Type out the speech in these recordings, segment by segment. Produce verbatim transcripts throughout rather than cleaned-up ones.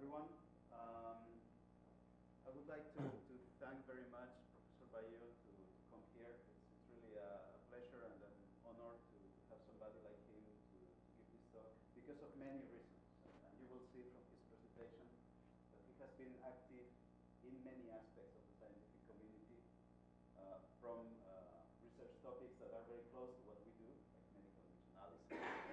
everyone. Um, I would like to, to thank very much Professor Bayo to, to come here. It's, it's really a, a pleasure and an honor to have somebody like him to, to give this talk because of many reasons. And, and you will see from his presentation that he has been active in many aspects of the scientific community, uh, from uh, research topics that are very close to what we do, like medical image analysis,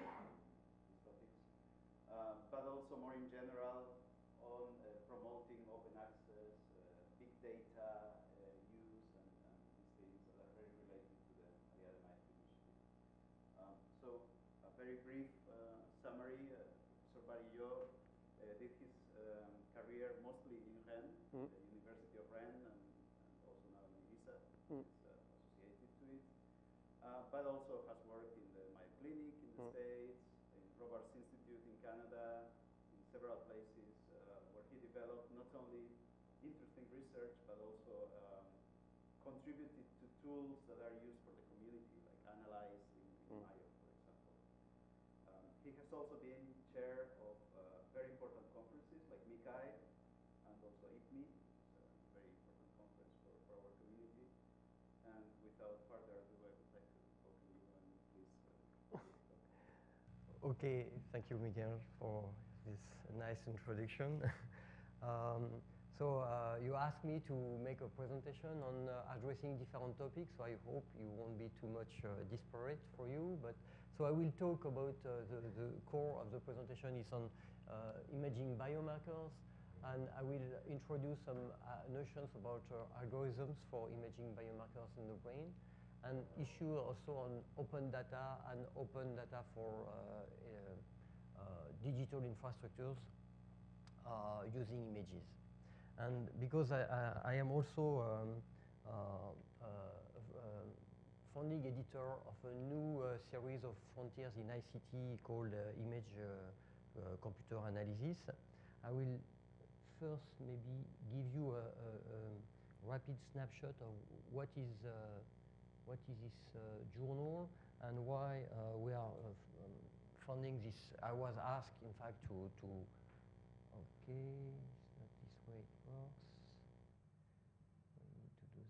these topics, uh, but also more in general on uh, promoting open access, uh, big data uh, use, and, and these things that are very related to the Ariadne initiative. Um, so, a very brief uh, summary. Uh, Professor Barillo uh, did his um, career mostly in Rennes, mm. the University of Rennes, and, and also now in ISA, mm. is uh, associated to it. Uh, but also has worked in the Mayo Clinic in the mm. States, in Robarts Institute in Canada, in several places uh, where he developed not only interesting research, but also um, contributed to tools that are used for the community, like Analyze in, in mm. Mayo, for example. Um, he has also been chair of uh, very important conferences like M I C A I and also I P M I, which is a very important conference for, for our community. And without further ado, I would like to welcome you and please uh, talk. Okay, thank you, Miguel, for this nice introduction. um, so uh, you asked me to make a presentation on uh, addressing different topics, so I hope you won't be too much uh, disparate for you. But so I will talk about uh, the, the core of the presentation is on uh, imaging biomarkers, and I will introduce some uh, notions about uh, algorithms for imaging biomarkers in the brain, and issue also on open data and open data for uh, uh, uh, digital infrastructures uh, using images. And because I, I, I am also um, uh, uh, uh, founding editor of a new uh, series of frontiers in I C T called uh, Image uh, uh, Computer Analysis, I will first maybe give you a, a, a rapid snapshot of what is uh, what is this uh, journal and why uh, we are uh, um, funding this. I was asked, in fact, to, to okay, it's not this way it works. We need to do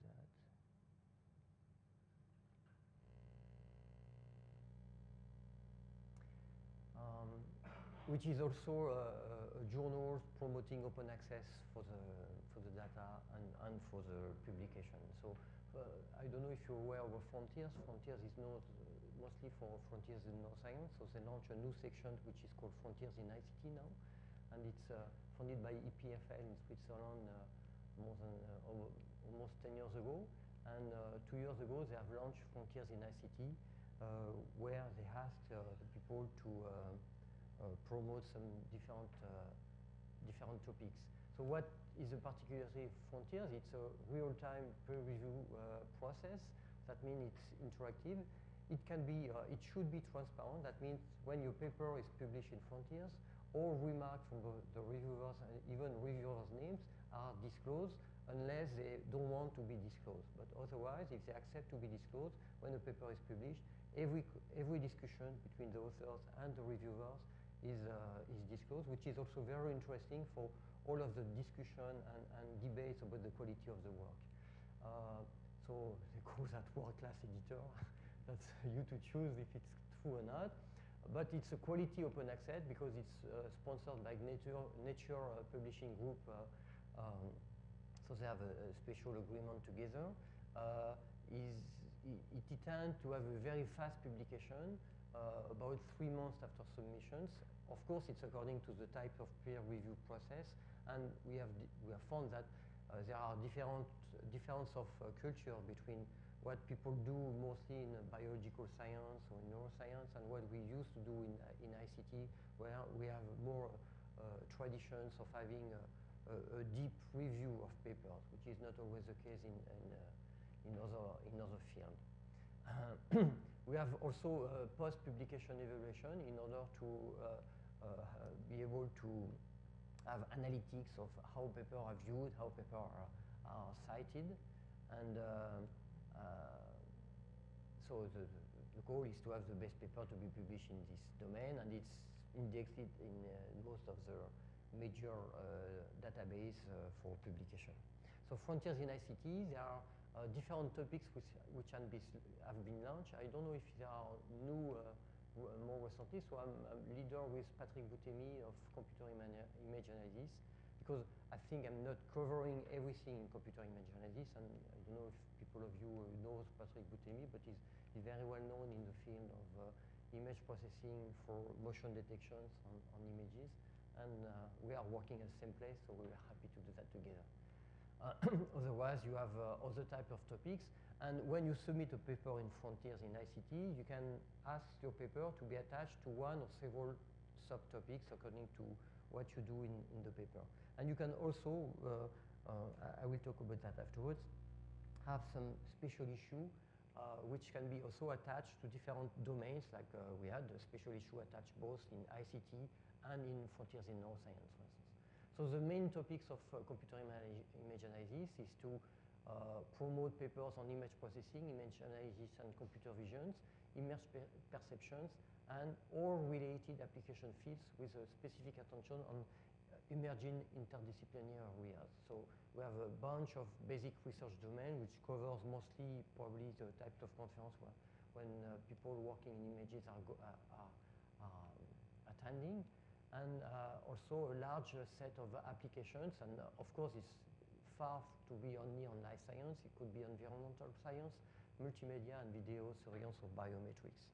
that. Um, which is also a, a journal promoting open access for the for the data and, and for the publication. So uh, I don't know if you're aware of Frontiers. Frontiers is not uh, mostly for Frontiers in Neuroscience. So they launched a new section which is called Frontiers in I C T now, and it's uh, funded by E P F L in Switzerland uh, more than uh, almost ten years ago. And uh, two years ago they have launched Frontiers in I C T, uh, where they asked uh, the people to uh, Uh, promote some different uh, different topics. So what is the particularity of Frontiers? It's a real-time peer review uh, process. That means it's interactive. It can be, uh, it should be transparent. That means when your paper is published in Frontiers, all remarks from the, the reviewers and even reviewers' names are disclosed unless they don't want to be disclosed. But otherwise, if they accept to be disclosed when a paper is published, every every discussion between the authors and the reviewers is, uh, is disclosed, which is also very interesting for all of the discussion and, and debates about the quality of the work. Uh, so they call that world-class editor. That's you to choose if it's true or not. But it's a quality open access because it's uh, sponsored by Nature, Nature uh, Publishing Group. Uh, um, so they have a, a special agreement together. Uh, is, it, it tends to have a very fast publication. Uh, about three months after submissions. Of course, it's according to the type of peer review process, and we have we have found that uh, there are different difference of uh, culture between what people do mostly in uh, biological science or in neuroscience and what we used to do in uh, in I C T, where we have more uh, traditions of having a, a, a deep review of papers, which is not always the case in in, uh, in other in other fields. Uh, we have also uh, post-publication evaluation in order to uh, uh, be able to have analytics of how papers are viewed, how papers are, are cited. And uh, uh, so the, the goal is to have the best paper to be published in this domain, and it's indexed in uh, most of the major uh, database uh, for publication. So Frontiers in I C T, there are uh, different topics which, which have been launched. I don't know if there are new uh, more recently, so I'm a leader with Patrick Boutemi of Computer Image Analysis, because I think I'm not covering everything in Computer Image Analysis, and I don't know if people of you know Patrick Boutemi, but he's, he's very well known in the field of uh, image processing for motion detections on, on images, and uh, we are working at the same place, so we were happy to do that together. Uh, otherwise, you have uh, other type of topics, and when you submit a paper in Frontiers in I C T, you can ask your paper to be attached to one or several subtopics according to what you do in, in the paper. And you can also, uh, uh, I will talk about that afterwards, have some special issue uh, which can be also attached to different domains, like uh, we had a special issue attached both in I C T and in Frontiers in Neuroscience, for instance. So the main topics of uh, computer image analysis is to uh, promote papers on image processing, image analysis and computer visions, image per perceptions, and all related application fields with a specific attention on uh, emerging interdisciplinary areas. So we have a bunch of basic research domain which covers mostly probably the type of conference where, when uh, people working in images are, go, are, are, are attending. And uh, also a large uh, set of applications, and uh, of course it's far to be only on life science. It could be environmental science, multimedia, and video surveillance of biometrics.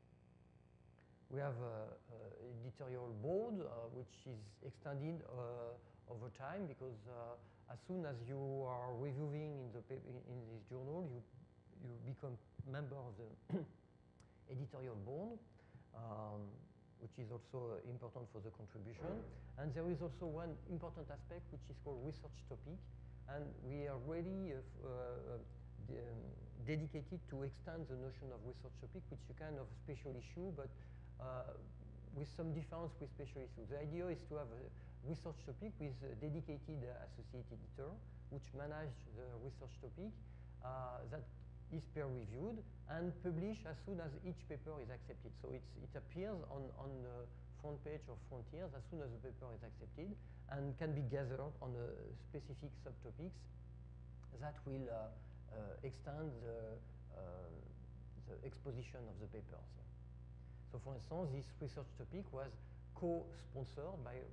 We have an editorial board uh, which is extended uh, over time, because uh, as soon as you are reviewing in, the in, in this journal, you, you become member of the editorial board. Um, which is also uh, important for the contribution. And there is also one important aspect which is called research topic. And we are really uh, uh, de um, dedicated to extend the notion of research topic, which is a kind of special issue, but uh, with some difference with special issues. The idea is to have a research topic with a dedicated uh, associate editor, which manages the research topic uh, that is peer-reviewed and published as soon as each paper is accepted. So it's, it appears on, on the front page of Frontiers as soon as the paper is accepted, and can be gathered on a specific subtopics that will uh, uh, extend the, uh, the exposition of the papers. So for instance, this research topic was co-sponsored by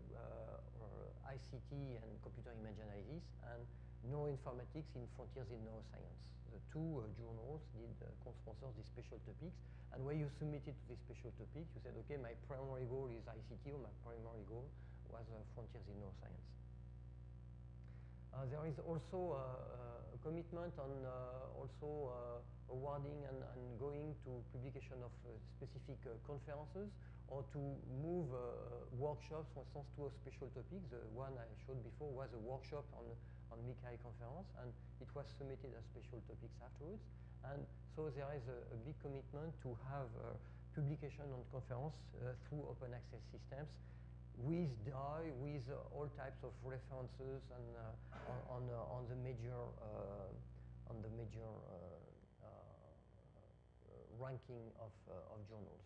uh, I C T and Computer Image Analysis and Neuroinformatics in Frontiers in Neuroscience. The two uh, journals did uh, co-sponsor these special topics, and when you submitted to this special topic, you said, okay, my primary goal is I C T, or my primary goal was uh, Frontiers in Neuroscience. Uh, there is also uh, a commitment on uh, also uh, awarding and, and going to publication of uh, specific uh, conferences, or to move uh, workshops, for instance, to a special topic. The one I showed before was a workshop on, on M I C A I conference, and it was submitted as special topics afterwards. And so there is a, a big commitment to have uh, publication on conference uh, through open access systems, with D A I, with uh, all types of references, and uh, on, on, uh, on the major uh, on the major uh, uh, ranking of, uh, of journals.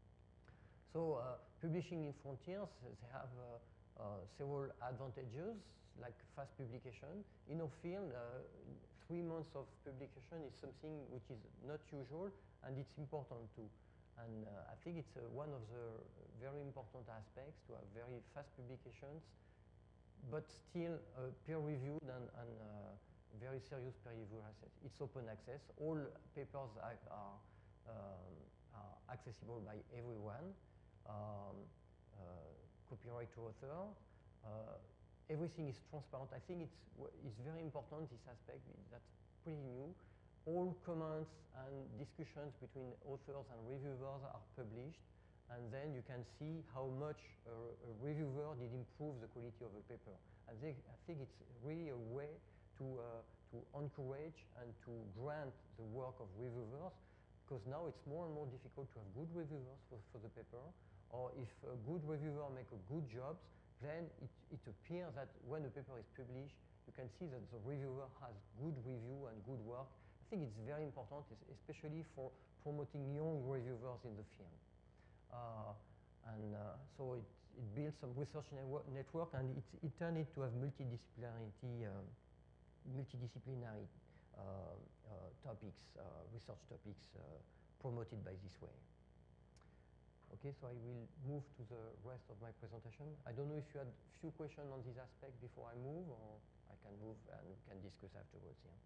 So uh, publishing in Frontiers, they have uh, uh, several advantages, like fast publication. In our field, uh, three months of publication is something which is not usual, and it's important too. And uh, I think it's uh, one of the very important aspects, to have very fast publications, but still uh, peer-reviewed and, and uh, very serious peer-reviewed access. It's open access. All papers are, are, um, are accessible by everyone. Um, uh, copyright to author. Uh, everything is transparent. I think it's, it's very important, this aspect, that's pretty new. All comments and discussions between authors and reviewers are published, and then you can see how much a, a reviewer did improve the quality of a paper. And they, I think it's really a way to, uh, to encourage and to grant the work of reviewers, because now it's more and more difficult to have good reviewers for, for the paper, or if a good reviewer makes a good job, then it, it appears that when a paper is published, you can see that the reviewer has good review and good work. I think it's very important, especially for promoting young reviewers in the field. Uh, and uh, so it, it built some research network, network and it, it turned it to have multidisciplinarity, uh, multidisciplinary uh, uh, topics, uh, research topics uh, promoted by this way. Okay, so I will move to the rest of my presentation. I don't know if you had a few questions on this aspect before I move, or I can move and we can discuss afterwards. Yeah.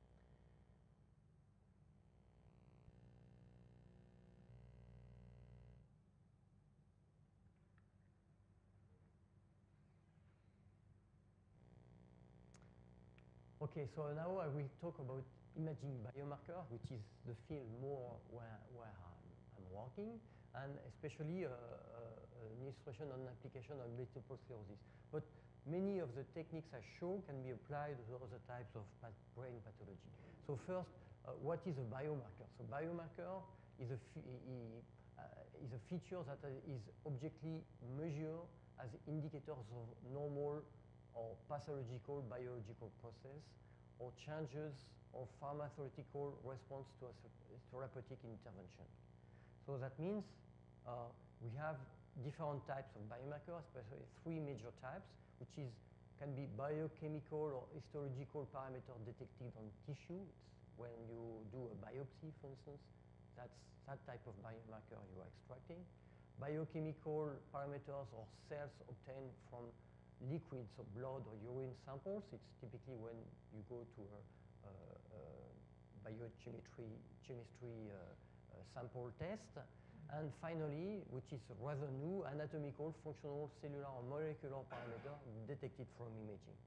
Okay, so now I will talk about imaging biomarker, which is the field more where, where I'm, I'm working, and especially uh, uh, an illustration on application of multiple sclerosis. But many of the techniques I show can be applied to other types of pat brain pathology. So first, uh, what is a biomarker? So biomarker is a, uh, is a feature that is objectively measured as indicators of normal or pathological biological process or changes or pharmaceutical response to a therapeutic intervention. So that means uh, we have different types of biomarkers, especially three major types, which is can be biochemical or histological parameters detected on tissue. It's when you do a biopsy, for instance, that's that type of biomarker you are extracting. Biochemical parameters or cells obtained from liquids or blood or urine samples. It's typically when you go to a, a, a biochemistry chemistry, uh, uh, sample test. And finally, which is rather new, anatomical, functional, cellular, or molecular parameter detected from imaging.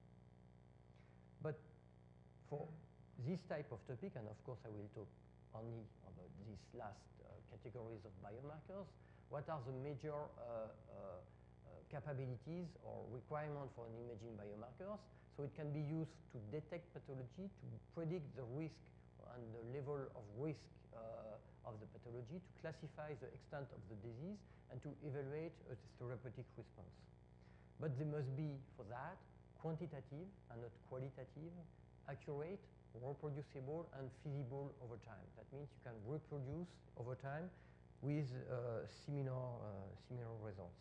But for this type of topic, and of course I will talk only about these last uh, categories of biomarkers, what are the major uh, uh, capabilities or requirement for an imaging biomarkers? So it can be used to detect pathology, to predict the risk and the level of risk uh, of the pathology, to classify the extent of the disease, and to evaluate a therapeutic response. But they must be, for that, quantitative and not qualitative, accurate, reproducible, and feasible over time. That means you can reproduce over time with uh, similar, uh, similar results.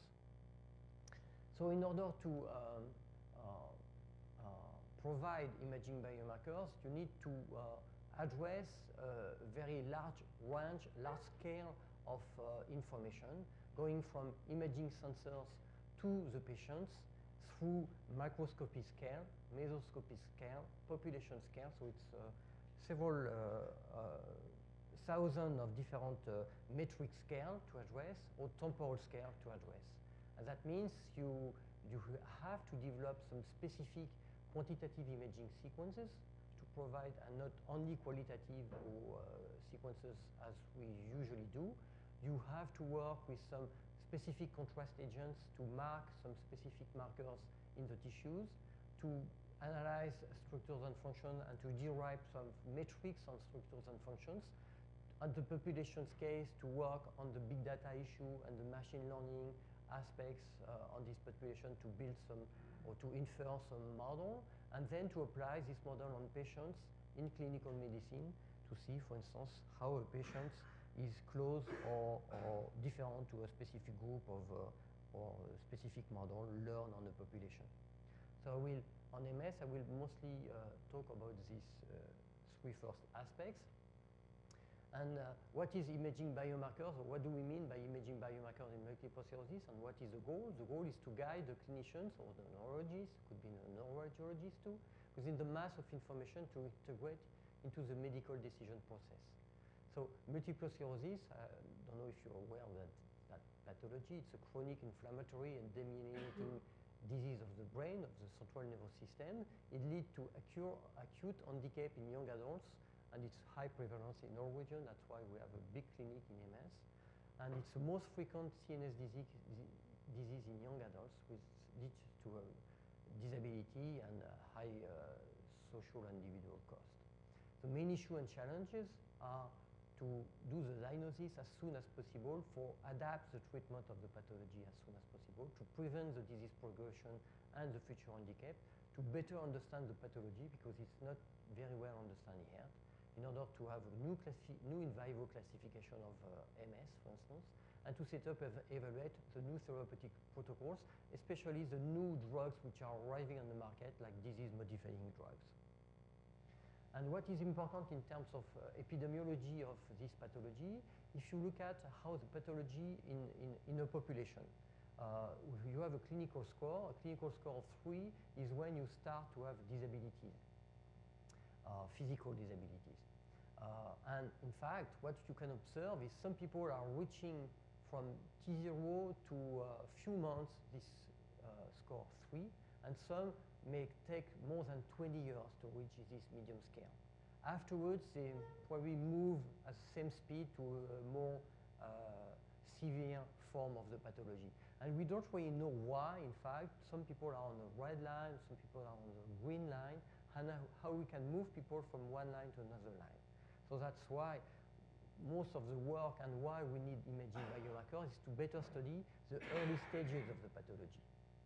So in order to um, uh, uh, provide imaging biomarkers, you need to uh, address a very large range, large scale of uh, information, going from imaging sensors to the patients through microscopy scale, mesoscopy scale, population scale. So it's uh, several uh, uh, thousand of different uh, metric scale to address or temporal scale to address. And that means you, you have to develop some specific quantitative imaging sequences to provide, and not only qualitative uh, sequences as we usually do. You have to work with some specific contrast agents to mark some specific markers in the tissues, to analyze structures and functions, and to derive some metrics on structures and functions. At the population scale, to work on the big data issue and the machine learning aspects uh, on this population to build some or to infer some model, and then to apply this model on patients in clinical medicine to see, for instance, how a patient is close or, or different to a specific group of uh, or a specific model learned on the population. So I will, on M S, I will mostly uh, talk about these uh, three first aspects. And uh, what is imaging biomarkers, or what do we mean by imaging biomarkers in multiple sclerosis, and what is the goal? The goal is to guide the clinicians or the neurologists, could be a neurologist too, within the mass of information to integrate into the medical decision process. So multiple sclerosis, I don't know if you're aware of that, that pathology. It's a chronic inflammatory and demyelinating disease of the brain, of the central nervous system. It leads to acute, acute handicap in young adults, and it's high prevalence in our region. That's why we have a big clinic in M S. And it's the most frequent C N S disease, disease in young adults, which leads to a disability and a high uh, social and individual cost. The main issue and challenges are to do the diagnosis as soon as possible, for adapt the treatment of the pathology as soon as possible, to prevent the disease progression and the future handicap, to better understand the pathology, because it's not very well understood yet. in order to have a new, new in vivo classification of uh, M S, for instance, and to set up and evaluate the new therapeutic protocols, especially the new drugs which are arriving on the market, like disease-modifying drugs. And what is important in terms of uh, epidemiology of this pathology, if you look at how the pathology in, in, in a population, uh, you have a clinical score. A clinical score of three is when you start to have disabilities, uh, physical disabilities. Uh, and in fact, what you can observe is some people are reaching from T zero to a few months this uh, score of three, and some may take more than twenty years to reach this medium scale. Afterwards, they probably move at the same speed to a more uh, severe form of the pathology. And we don't really know why, in fact. Some people are on the red line, some people are on the green line, and how we can move people from one line to another line. So that's why most of the work and why we need imaging biomarkers is to better study the early stages of the pathology.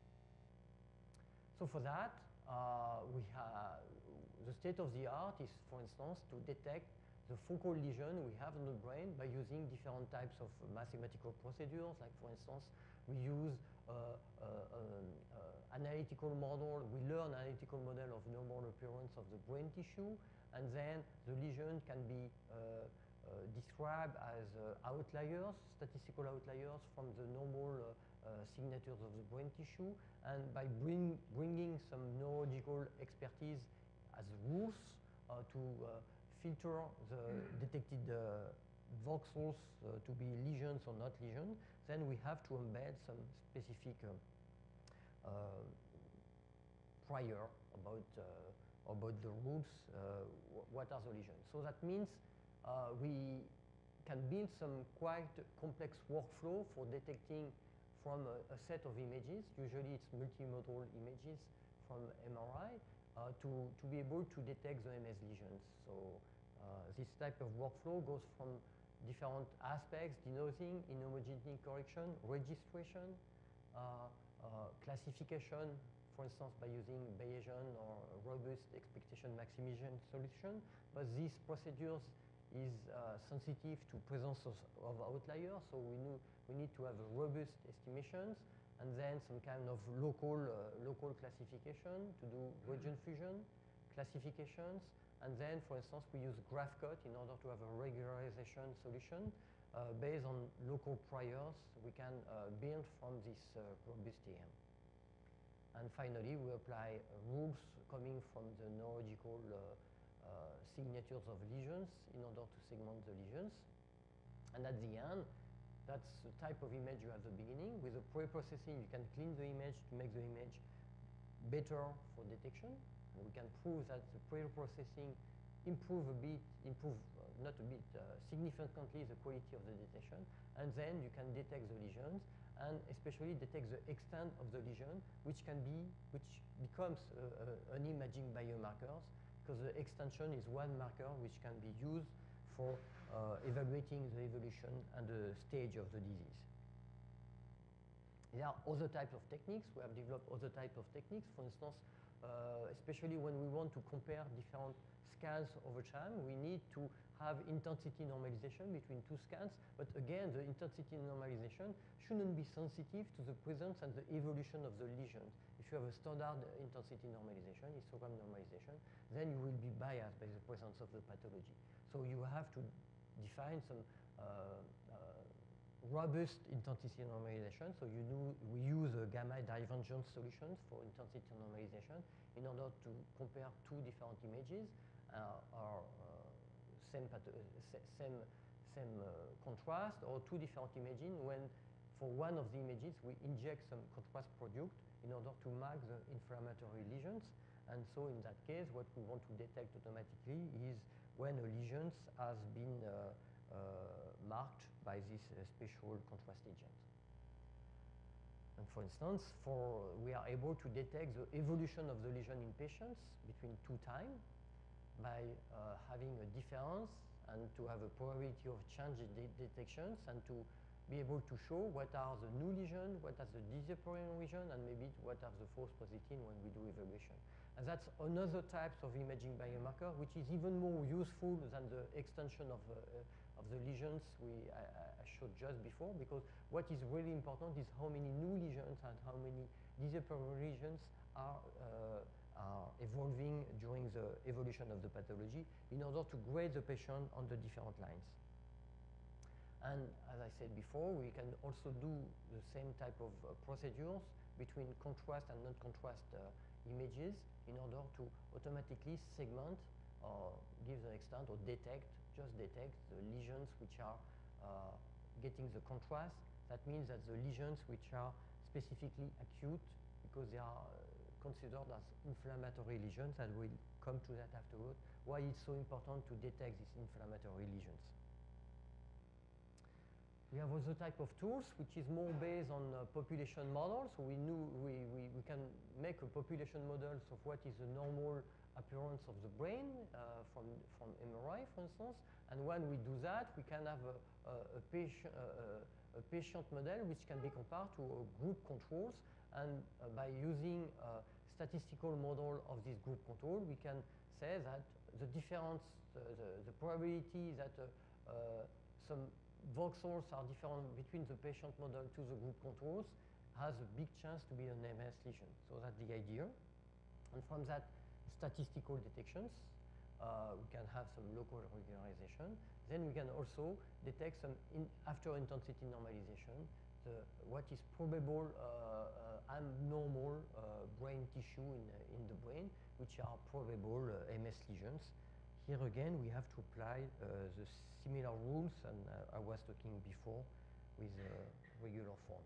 So for that, uh, we have the state of the art is, for instance, to detect the focal lesion we have in the brain by using different types of mathematical procedures. Like, for instance, we use uh, uh, um, uh, analytical model. We learn analytical model of normal appearance of the brain tissue, and then the lesion can be uh, uh, described as uh, outliers, statistical outliers from the normal uh, Uh, signatures of the brain tissue, and by bring, bringing some neurological expertise as rules uh, to uh, filter the detected uh, voxels uh, to be lesions or not lesions, then we have to embed some specific uh, uh, prior about, uh, about the rules, uh, what are the lesions. So that means uh, we can build some quite complex workflow for detecting from a, a set of images. Usually it's multimodal images from M R I uh, to, to be able to detect the M S lesions. So uh, this type of workflow goes from different aspects: denosing, inhomogenic correction, registration, uh, uh, classification, for instance, by using Bayesian or robust expectation maximization solution. But these procedures is uh, sensitive to presence of, of outliers, so we, knew, we need to have a robust estimations, and then some kind of local, uh, local classification to do region fusion, classifications, and then, for instance, we use GraphCut in order to have a regularization solution uh, based on local priors we can uh, build from this uh, robust E M. And finally, we apply uh, rules coming from the neurological uh, Uh, signatures of lesions in order to segment the lesions. And at the end, that's the type of image you have at the beginning. With the pre-processing, you can clean the image to make the image better for detection. And we can prove that the pre-processing improve a bit, improve uh, not a bit, uh, significantly the quality of the detection. And then you can detect the lesions, and especially detect the extent of the lesion, which can be, which becomes uh, uh, an imaging biomarkers, because the extension is one marker which can be used for uh, evaluating the evolution and the stage of the disease. There are other types of techniques. We have developed other types of techniques. For instance, uh, especially when we want to compare different scans over time, we need to have intensity normalization between two scans. But again, the intensity normalization shouldn't be sensitive to the presence and the evolution of the lesions. If you have a standard intensity normalization, histogram normalization, then you will be biased by the presence of the pathology. So you have to define some uh, uh, robust intensity normalization. So you know, we use a gamma divergence solutions for intensity normalization in order to compare two different images uh, or uh, same, same, same uh, contrast, or two different images when for one of the images we inject some contrast product in order to mark the inflammatory lesions. And so in that case, what we want to detect automatically is when a lesion has been uh, uh, marked by this uh, special contrast agent. And for instance, for, we are able to detect the evolution of the lesion in patients between two time by uh, having a difference and to have a probability of change in de detections, and to be able to show what are the new lesions, what are the disappearing lesions, and maybe what are the false positive when we do evaluation. And that's another type of imaging biomarker, which is even more useful than the extension of, uh, uh, of the lesions we, I, I showed just before, because what is really important is how many new lesions and how many disappearing lesions are, uh, are evolving during the evolution of the pathology in order to grade the patient on the different lines. And as I said before, we can also do the same type of uh, procedures between contrast and non-contrast uh, images in order to automatically segment or give the extent or detect, just detect the lesions which are uh, getting the contrast. That means that the lesions which are specifically acute because they are uh, considered as inflammatory lesions, and we'll come to that afterward, why it's so important to detect these inflammatory lesions. We have other type of tools, which is more based on uh, population models. So we, knew, we, we, we can make a population models of what is the normal appearance of the brain uh, from, from M R I, for instance. And when we do that, we can have a, a, a, patient, a, a patient model which can be compared to a group controls. And uh, by using a statistical model of this group control, we can say that the difference, uh, the, the probability that uh, uh, some voxels are different between the patient model to the group controls has a big chance to be an M S lesion. So that's the idea. And from that statistical detections, uh, we can have some local regularization. Then we can also detect some in after intensity normalization, the, what is probable uh, uh, abnormal uh, brain tissue in, uh, in the brain, which are probable uh, M S lesions. Here again, we have to apply uh, the similar rules, and uh, I was talking before with uh, regular form.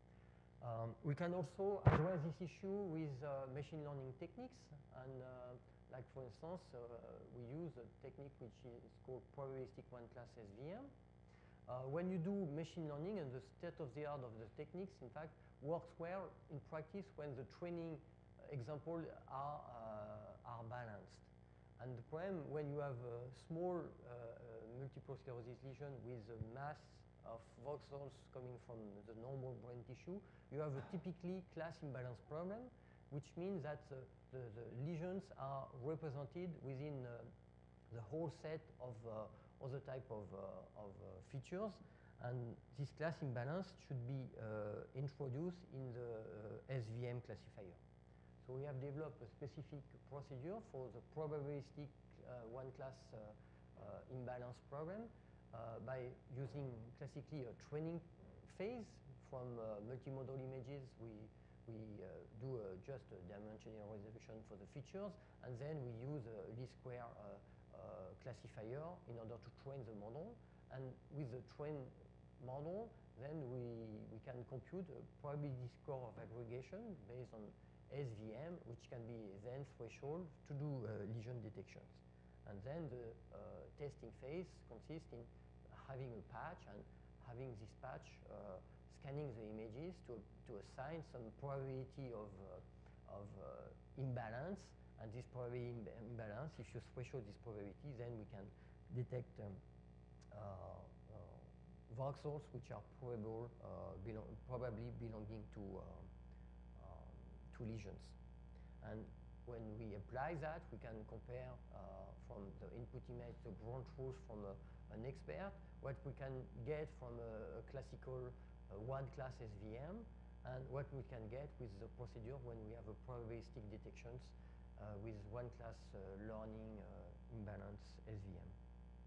Um, we can also address this issue with uh, machine learning techniques, and uh, like for instance, uh, we use a technique which is called probabilistic one-class S V M. Uh, when you do machine learning, and the state of the art of the techniques, in fact, works well in practice when the training examples are, uh, are balanced. And the problem when you have a small uh, uh, multiple sclerosis lesion with a mass of voxels coming from the normal brain tissue, you have a typically class imbalance problem, which means that uh, the, the lesions are represented within uh, the whole set of uh, other type of, uh, of uh, features. And this class imbalance should be uh, introduced in the uh, S V M classifier. So we have developed a specific procedure for the probabilistic uh, one-class uh, uh, imbalance problem uh, by using classically a training phase from uh, multimodal images. We, we uh, do uh, just a dimensional resolution for the features, and then we use a least square uh, uh, classifier in order to train the model. And with the trained model, then we, we can compute a probability score of aggregation based on S V M, which can be then threshold to do uh, lesion detections. And then the uh, testing phase consists in having a patch and having this patch uh, scanning the images to, to assign some probability of, uh, of uh, imbalance. And this probability Im imbalance, if you threshold this probability, then we can detect um, uh, uh, voxels which are probable, uh, belong probably belonging to uh, two lesions. And when we apply that, we can compare uh, from the input image, the ground truth from a, an expert, what we can get from a, a classical uh, one-class S V M, and what we can get with the procedure when we have a probabilistic detections uh, with one-class uh, learning uh, imbalance S V M.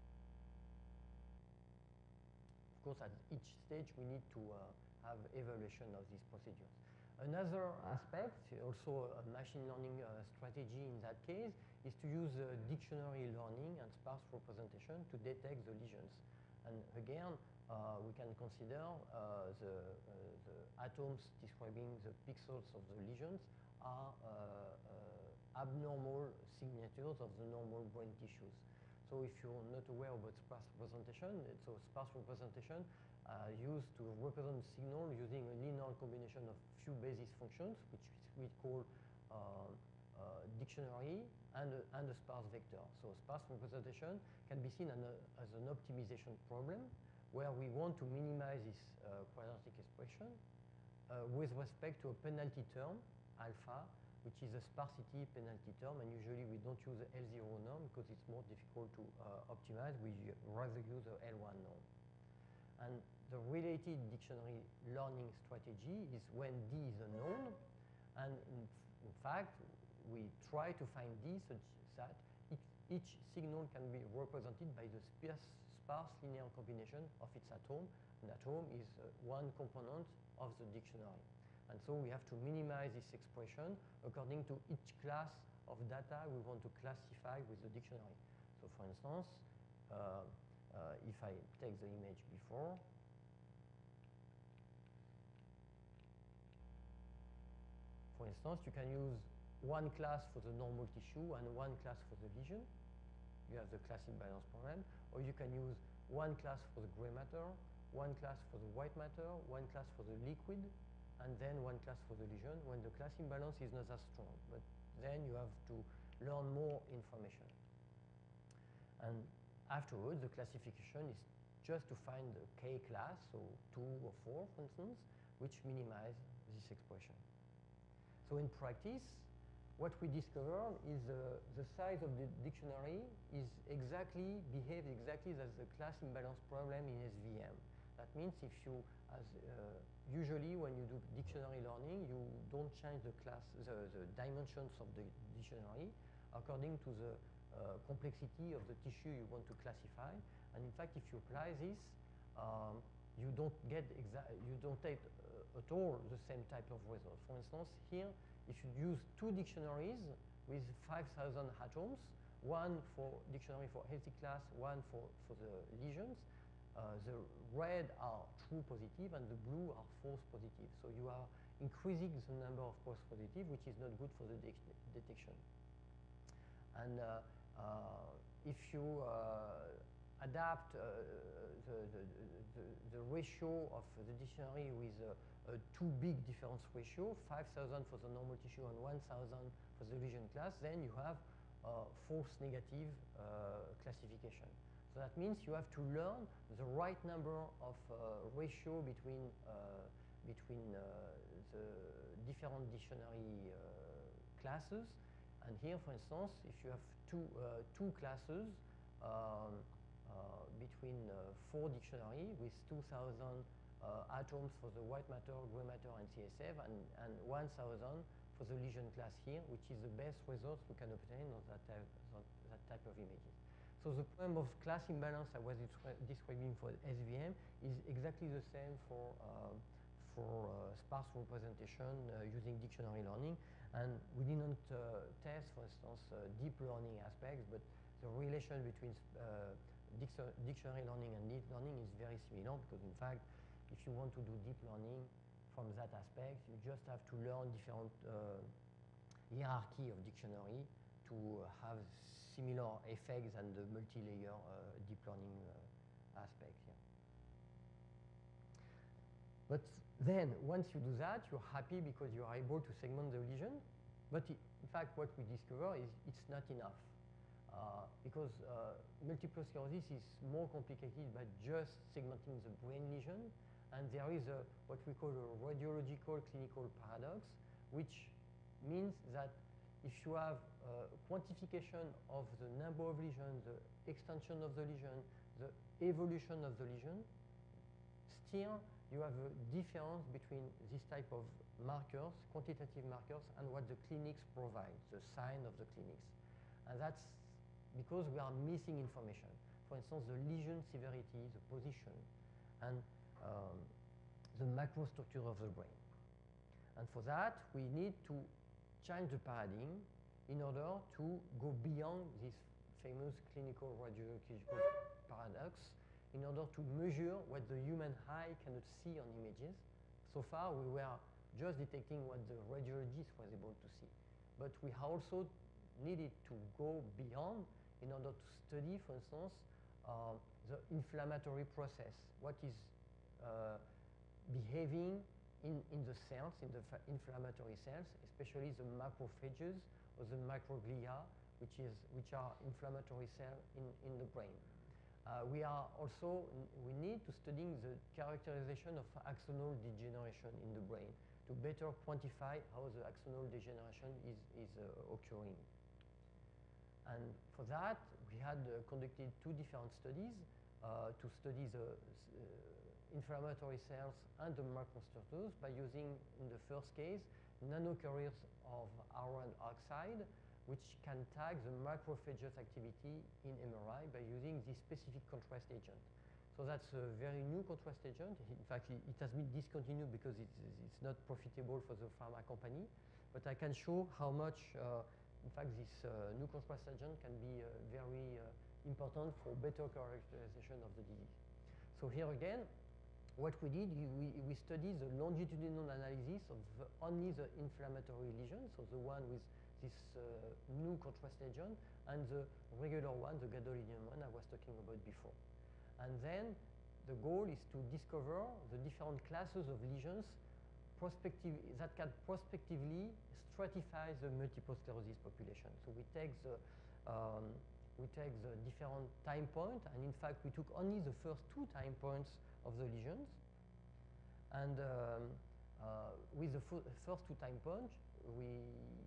Of course, at each stage, we need to uh, have evaluation of these procedures. Another aspect, also a machine learning uh, strategy in that case, is to use uh, dictionary learning and sparse representation to detect the lesions. And again, uh, we can consider uh, the, uh, the atoms describing the pixels of the lesions are uh, uh, abnormal signatures of the normal brain tissues. So if you're not aware about sparse representation, so sparse representation uh, used to represent signal using a linear combination of few basis functions, which we call uh, uh, dictionary and a, and a sparse vector. So sparse representation can be seen as, a, as an optimization problem where we want to minimize this uh, quadratic expression uh, with respect to a penalty term, alpha, which is a sparsity penalty term, and usually we don't use the L zero norm because it's more difficult to uh, optimize. We rather use the L one norm. And the related dictionary learning strategy is when D is a known, and in, in fact, we try to find D such that each, each signal can be represented by the sparse, sparse linear combination of its atom. An atom is uh, one component of the dictionary. And so we have to minimize this expression according to each class of data we want to classify with the dictionary. So for instance, uh, uh, if I take the image before, for instance, you can use one class for the normal tissue and one class for the lesion. You have the class imbalance problem. Or you can use one class for the gray matter, one class for the white matter, one class for the liquid, and then one class for the lesion when the class imbalance is not as strong. But then you have to learn more information. And afterwards, the classification is just to find a K class, so two or four, for instance, which minimize this expression. So in practice, what we discover is uh, the size of the dictionary is exactly, behaves exactly as the class imbalance problem in S V M. That means if you, as uh, usually when you do dictionary learning, you don't change the class, the, the dimensions of the dictionary according to the uh, complexity of the tissue you want to classify. And in fact, if you apply this, um, you don't get exact, you don't take uh, at all the same type of result. For instance, here, if you use two dictionaries with five thousand atoms, one for dictionary for healthy class, one for, for the lesions, Uh, the red are true positive and the blue are false positive. So you are increasing the number of false positive, which is not good for the de detection. And uh, uh, if you uh, adapt uh, the, the, the, the ratio of the dictionary with a, a too big difference ratio, five thousand for the normal tissue and one thousand for the lesion class, then you have uh, false negative uh, classification. So that means you have to learn the right number of uh, ratio between, uh, between uh, the different dictionary uh, classes. And here, for instance, if you have two, uh, two classes um, uh, between uh, four dictionary with two thousand uh, atoms for the white matter, gray matter, and C S F, and, and one thousand for the lesion class here, which is the best results we can obtain on that type, that type of images. So the problem of class imbalance I was describing for S V M is exactly the same for, uh, for uh, sparse representation uh, using dictionary learning. And we didn't uh, test, for instance, uh, deep learning aspects, but the relation between uh, dictionary learning and deep learning is very similar, because in fact, if you want to do deep learning from that aspect, you just have to learn different uh, hierarchy of dictionary to have similar effects than the multi-layer uh, deep learning uh, aspect here. But then, once you do that, you're happy because you are able to segment the lesion. But it, in fact, what we discover is it's not enough. Uh, because uh, multiple sclerosis is more complicated by just segmenting the brain lesion. And there is a, what we call a radiological clinical paradox, which means that if you have uh, quantification of the number of lesions, the extension of the lesion, the evolution of the lesion, still you have a difference between this type of markers, quantitative markers, and what the clinics provide, the sign of the clinics. And that's because we are missing information. For instance, the lesion severity, the position, and um, the macrostructure of the brain. And for that, we need to change the paradigm in order to go beyond this famous clinical radiological paradox, in order to measure what the human eye cannot see on images. So far, we were just detecting what the radiologist was able to see. But we also needed to go beyond in order to study, for instance, uh, the inflammatory process, what is uh, behaving In, in the cells, in the inflammatory cells, especially the macrophages or the microglia, which, is, which are inflammatory cells in, in the brain. Uh, we are also, we need to study the characterization of axonal degeneration in the brain to better quantify how the axonal degeneration is, is uh, occurring. And for that, we had uh, conducted two different studies uh, to study the uh, inflammatory cells and the microstructures by using, in the first case, nanocarriers of iron oxide, which can tag the macrophageous activity in M R I by using this specific contrast agent. So that's a very new contrast agent. In fact, it, it has been discontinued because it's, it's not profitable for the pharma company. But I can show how much uh, in fact, this uh, new contrast agent can be uh, very uh, important for better characterization of the disease. So here again, what we did, we, we studied the longitudinal analysis of the, only the inflammatory lesion, so the one with this uh, new contrast agent, and the regular one, the gadolinium one I was talking about before. And then the goal is to discover the different classes of lesions prospective, that can prospectively stratify the multiple sclerosis population. So we take the um, we take the different time point, and in fact we took only the first two time points of the lesions. And um, uh, with the first two time points, we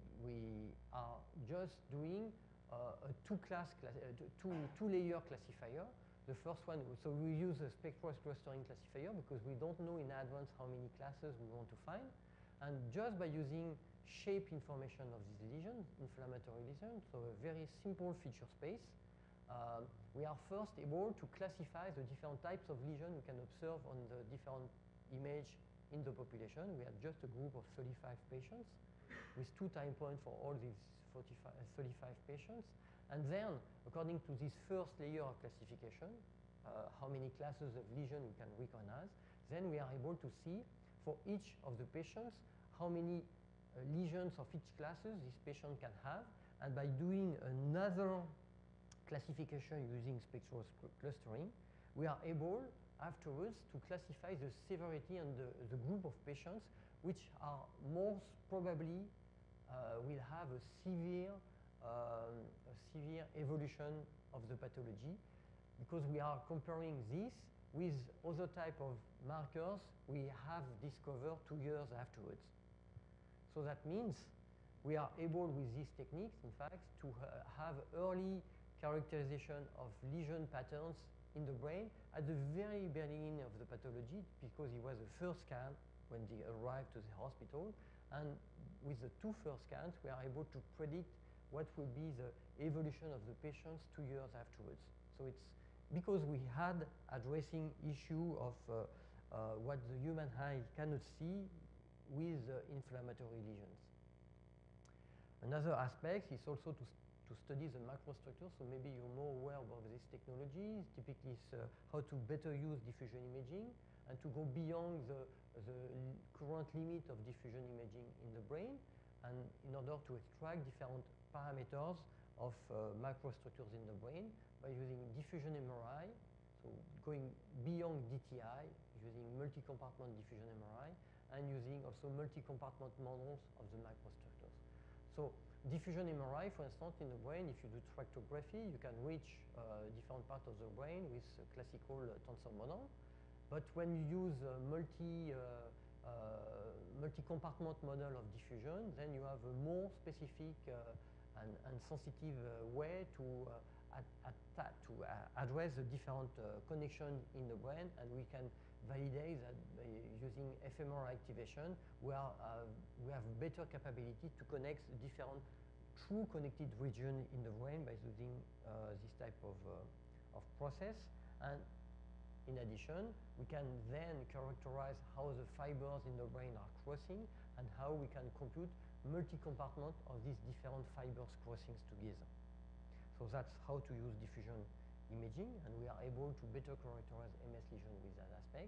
we are just doing uh, a two class, class uh, two two layer classifier. The first one, so we use a spectral clustering classifier because we don't know in advance how many classes we want to find. And just by using shape information of these lesions, inflammatory lesions, so a very simple feature space, uh, we are first able to classify the different types of lesions we can observe on the different image in the population. We had just a group of thirty-five patients with two time points for all these forty-five, thirty-five patients. And then, according to this first layer of classification, uh, how many classes of lesion we can recognize, then we are able to see for each of the patients how many uh, lesions of each classes this patient can have. And by doing another classification using spectral clustering, we are able afterwards to classify the severity and the, the group of patients which are most probably uh, will have a severe Um, a severe evolution of the pathology, because we are comparing this with other type of markers we have discovered two years afterwards. So that means we are able with these techniques, in fact, to uh, have early characterization of lesion patterns in the brain at the very beginning of the pathology, because it was the first scan when they arrived to the hospital. And with the two first scans, we are able to predict what will be the evolution of the patients two years afterwards. So it's because we had addressing issue of uh, uh, what the human eye cannot see with uh, inflammatory lesions. Another aspect is also to, to study the macrostructure, so maybe you're more aware about this technology. Typically it's uh, how to better use diffusion imaging and to go beyond the, the current limit of diffusion imaging in the brain, and in order to extract different parameters of uh, microstructures in the brain by using diffusion M R I, so going beyond D T I, using multi-compartment diffusion M R I, and using also multi-compartment models of the microstructures. So diffusion M R I, for instance, in the brain, if you do tractography, you can reach uh, different parts of the brain with a classical uh, tensor model. But when you use a multi, uh, uh, multi-compartment model of diffusion, then you have a more specific uh, and, and sensitive uh, way to, uh, at, at, to uh, address the different uh, connections in the brain, and we can validate that by using fMRI activation, we, are, uh, we have better capability to connect different true connected regions in the brain by using uh, this type of, uh, of process. And in addition, we can then characterize how the fibers in the brain are crossing and how we can compute multi-compartment of these different fibers crossings together. So that's how to use diffusion imaging, and we are able to better characterize M S lesion with that aspect,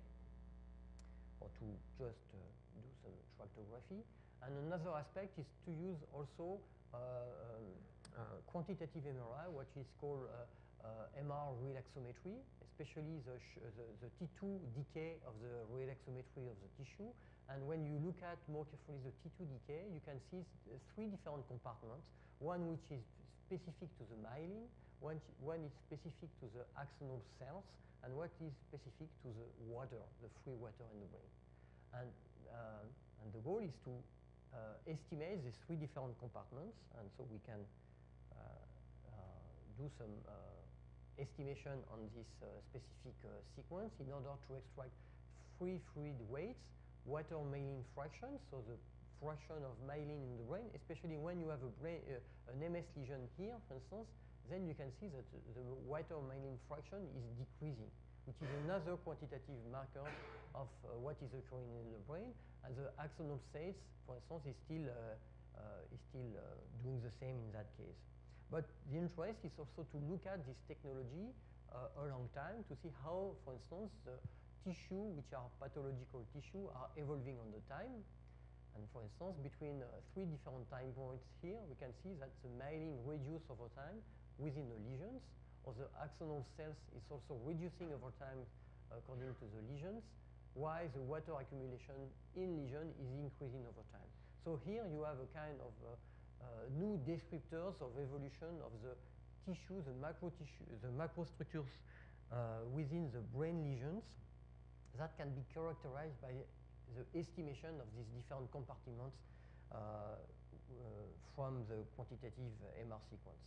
or to just uh, do some tractography. And another aspect is to use also uh, um, uh, quantitative M R I, what is called uh, uh, M R relaxometry, especially the, sh the, the T two decay of the relaxometry of the tissue. And when you look at more carefully the T two decay, you can see three different compartments. One which is specific to the myelin, one, one is specific to the axonal cells, and what is specific to the water, the free water in the brain. And, uh, and And the goal is to uh, estimate these three different compartments, and so we can uh, uh, do some uh, estimation on this uh, specific uh, sequence in order to extract free fluid weights, water myelin fraction, so the fraction of myelin in the brain, especially when you have a brain, uh, an M S lesion here, for instance, then you can see that the water myelin fraction is decreasing, which is another quantitative marker of uh, what is occurring in the brain. And the axonal cells, for instance, is still, uh, uh, is still uh, doing the same in that case. But the interest is also to look at this technology uh, a long time to see how, for instance, the tissue, which are pathological tissue, are evolving on the time. And for instance, between uh, three different time points here, we can see that the myelin reduces over time within the lesions, or the axonal cells is also reducing over time according to the lesions, while the water accumulation in lesion is increasing over time. So here you have a kind of uh, uh, new descriptors of evolution of the tissue, the macro tissue, the macrostructures uh, within the brain lesions that can be characterized by the estimation of these different compartments uh, uh, from the quantitative M R sequence.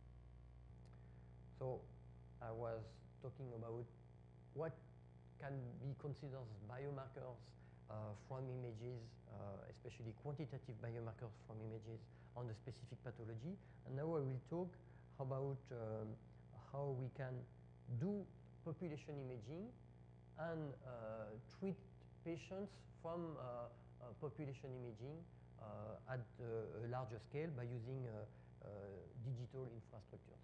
So I was talking about what can be considered as biomarkers uh, from images, uh, especially quantitative biomarkers from images on the specific pathology. And now I will talk about um, how we can do population imaging and uh, treat patients from uh, uh, population imaging uh, at uh, a larger scale by using uh, uh, digital infrastructures.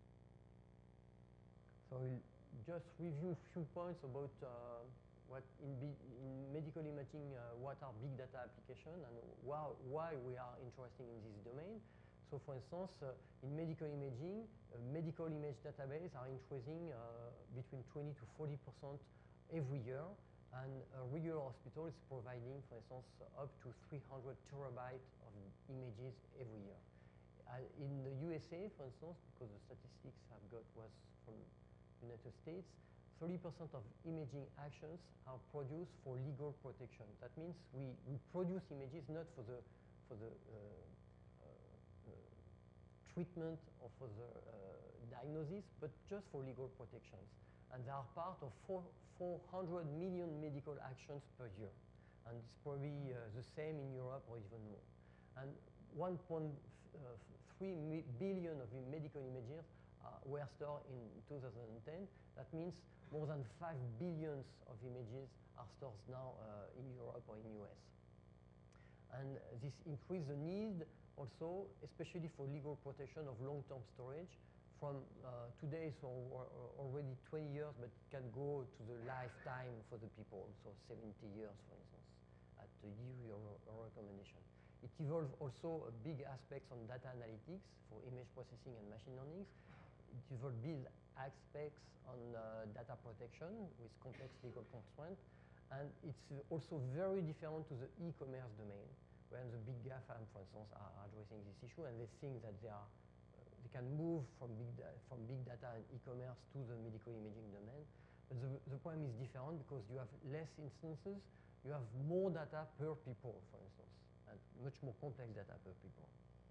So we'll just review a few points about uh, what in, in medical imaging, uh, what are big data applications and why, why we are interested in this domain. So for instance, uh, in medical imaging, uh, medical image database are increasing uh, between twenty to forty percent every year, and a regular hospital is providing, for instance, up to three hundred terabytes of images every year. Uh, in the U S A, for instance, because the statistics I've got was from United States, thirty percent of imaging actions are produced for legal protection. That means we, we produce images not for the, for the uh, uh, uh, treatment or for the uh, diagnosis, but just for legal protections. And they are part of four, four hundred million medical actions per year. And it's probably uh, the same in Europe or even more. And one point three billion of medical images uh, were stored in two thousand ten. That means more than five billions of images are stored now uh, in Europe or in U S. And this increases the need also, especially for legal protection of long-term storage, from uh, today, so already twenty years, but it can go to the lifetime for the people, so seventy years, for instance, at the E U recommendation. It involves also a big aspects on data analytics for image processing and machine learning. It involves big aspects on uh, data protection with complex legal constraints. And it's also very different to the e-commerce domain, where the big GAFAM, for instance, are addressing this issue, and they think that they are they can move from big, from big data and e-commerce to the medical imaging domain. But the, the problem is different because you have less instances, you have more data per people, for instance, and much more complex data per people.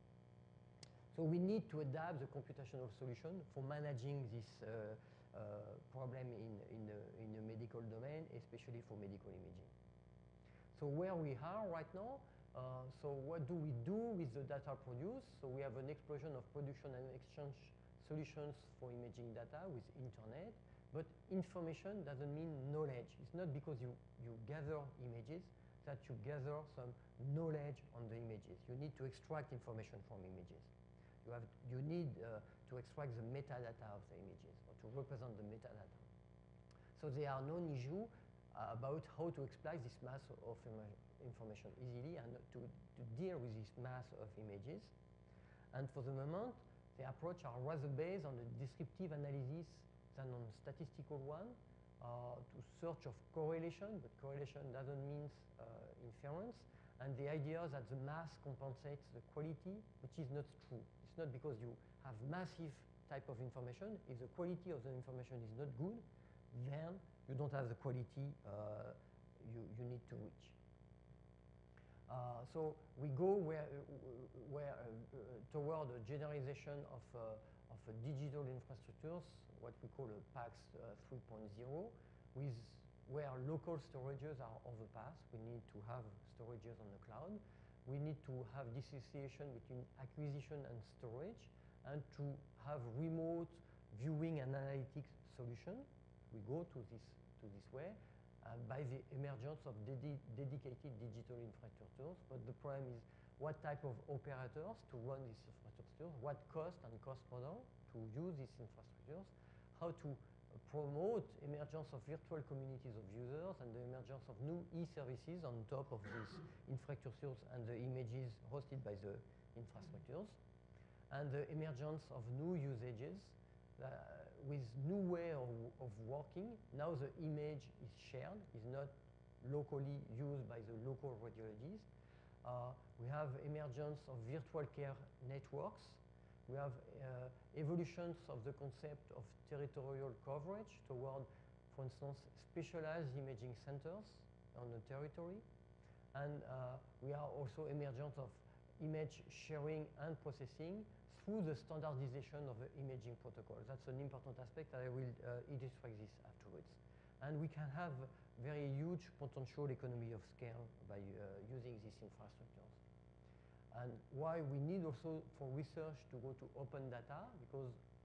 So we need to adapt the computational solution for managing this uh, uh, problem in, in, the, in the medical domain, especially for medical imaging. So where we are right now, Uh, so what do we do with the data produced? So we have an explosion of production and exchange solutions for imaging data with internet, but information doesn't mean knowledge. It's not because you, you gather images that you gather some knowledge on the images. You need to extract information from images. You, have, you need uh, to extract the metadata of the images or to represent the metadata. So there are no issues uh, about how to exploit this mass of images. Information easily and to, to deal with this mass of images. And for the moment, the approach are rather based on the descriptive analysis than on statistical one, uh, to search of correlation, but correlation doesn't mean uh, inference. And the idea that the mass compensates the quality, which is not true. It's not because you have massive type of information. If the quality of the information is not good, then you don't have the quality uh, you, you need to reach. Uh, so we go where, where uh, uh, toward a generalization of, uh, of uh, digital infrastructures, what we call a PAX uh, three point oh, with where local storages are overpassed. We need to have storages on the cloud. We need to have dissociation between acquisition and storage, and to have remote viewing and analytics solution. We go to this, to this way. Uh, by the emergence of dedi dedicated digital infrastructures. But the problem is what type of operators to run these infrastructures, what cost and cost model to use these infrastructures, how to uh, promote emergence of virtual communities of users and the emergence of new e-services on top of these infrastructures and the images hosted by the infrastructures, and the emergence of new usages Uh, with new way of, of working. Now the image is shared, is not locally used by the local radiologists. Uh, we have emergence of virtual care networks. We have uh, evolutions of the concept of territorial coverage toward, for instance, specialized imaging centers on the territory. And uh, we have also emergence of image sharing and processing through the standardization of the imaging protocol. That's an important aspect. I will uh, illustrate this afterwards. And we can have very huge potential economy of scale by uh, using these infrastructures. And why we need also for research to go to open data, because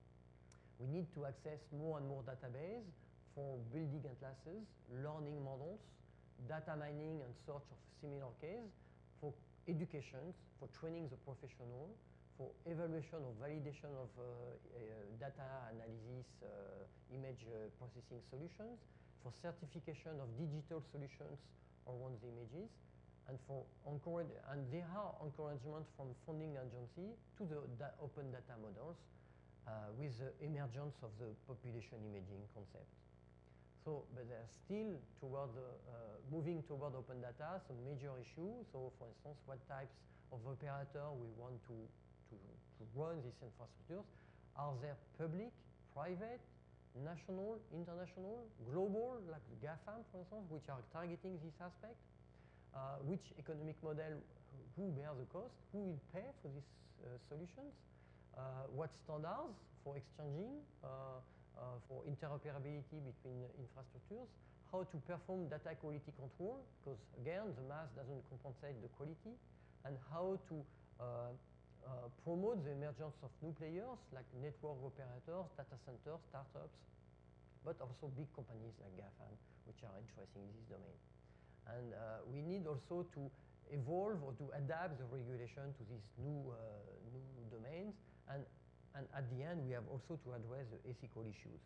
we need to access more and more database for building atlases, learning models, data mining and search of similar case, for education, for training the professional, for evaluation or validation of uh, uh, data analysis, uh, image uh, processing solutions, for certification of digital solutions around the images, and for encourage, and there are encouragement from funding agency to the da open data models uh, with the emergence of the population imaging concept. So, but there's still toward the, uh, moving toward open data, some major issues. So, for instance, what types of operator we want to To, to run these infrastructures. Are they public, private, national, international, global, like GAFAM, for instance, which are targeting this aspect? Uh, which economic model, who bears the cost? Who will pay for these uh, solutions? Uh, what standards for exchanging, uh, uh, for interoperability between infrastructures? How to perform data quality control? Because again, the mass doesn't compensate the quality. And how to uh, Uh, promote the emergence of new players like network operators, data centers, startups, but also big companies like GAFAM, which are interested in this domain. And uh, we need also to evolve or to adapt the regulation to these new, uh, new domains. And, and at the end, we have also to address the ethical issues.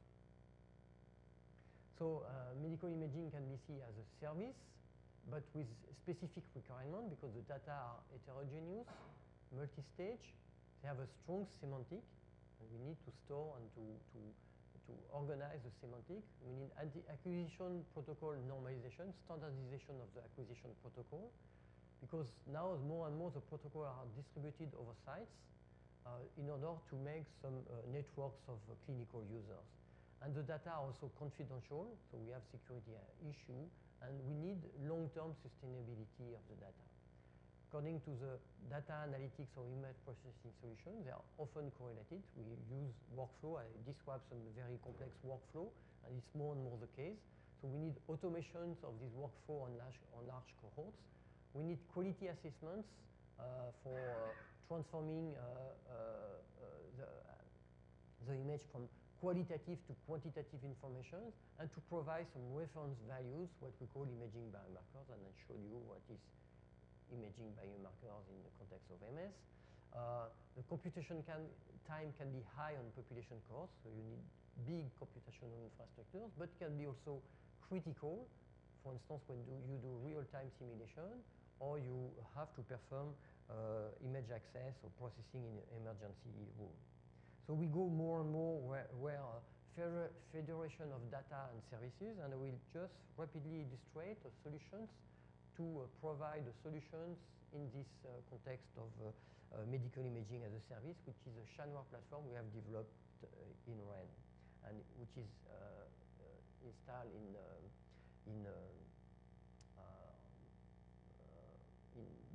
So uh, medical imaging can be seen as a service, but with specific requirement because the data are heterogeneous, multi-stage. They have a strong semantic, and we need to store and to, to, to organize the semantic. We need acquisition protocol normalization, standardization of the acquisition protocol, because now more and more the protocols are distributed over sites uh, in order to make some uh, networks of uh, clinical users. And the data are also confidential, so we have security uh, issue, and we need long-term sustainability of the data. According to the data analytics or image processing solutions, they are often correlated. We use workflow. I describe some very complex workflow, and it's more and more the case. So we need automations of this workflow on large, on large cohorts. We need quality assessments uh, for uh, transforming uh, uh, uh, the, uh, the image from qualitative to quantitative information, and to provide some reference values, what we call imaging biomarkers, and I showed you what is imaging biomarkers in the context of M S. Uh, the computation can, time can be high on population costs, so you need big computational infrastructures, but can be also critical. For instance, when do you do real-time simulation, or you have to perform uh, image access or processing in an emergency room. So we go more and more where, where uh, federation of data and services, and I will just rapidly illustrate uh, solutions to uh, provide uh, solutions in this uh, context of uh, uh, medical imaging as a service, which is a Chanoir platform we have developed uh, in Rennes, and which is uh, uh, installed in, uh, in, uh, uh, in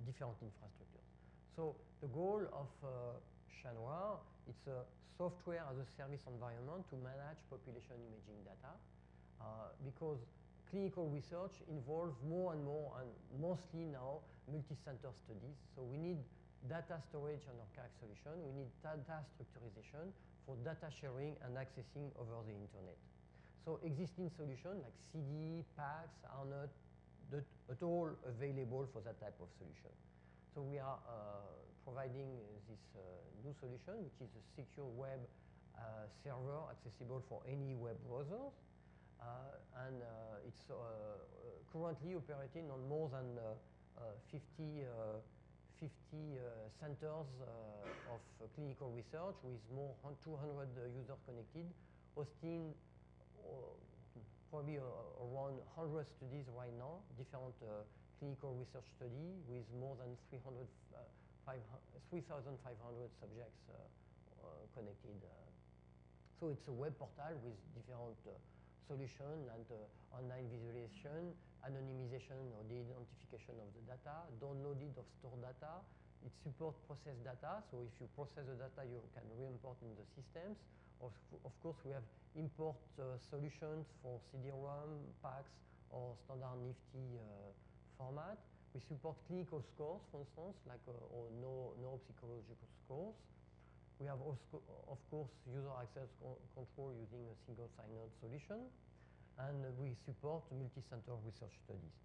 different infrastructures. So the goal of uh, Chanoir, it's a software as a service environment to manage population imaging data uh, because clinical research involves more and more and mostly now multi-center studies. So we need data storage and archive solution. We need data structurization for data sharing and accessing over the internet. So existing solutions like C D, PACS are not at all available for that type of solution. So we are uh, providing this uh, new solution, which is a secure web uh, server accessible for any web browsers. Uh, and uh, it's uh, currently operating on more than uh, uh, fifty, uh, fifty uh, centers uh, of uh, clinical research with more than two hundred uh, users connected, hosting uh, probably uh, around one hundred studies right now, different uh, clinical research study with more than three thousand five hundred subjects uh, uh, connected. Uh. So it's a web portal with different uh, solutions and uh, online visualization, anonymization or the identification of the data, downloaded of stored data. It supports process data, so if you process the data, you can re-import in the systems. Of, of course, we have import uh, solutions for C D ROM, PACS, or standard Nifty uh, format. We support clinical scores, for instance, like uh, or no, neuropsychological scores. We have also, of course, user access co control using a single sign-on solution. And uh, we support multi-center research studies.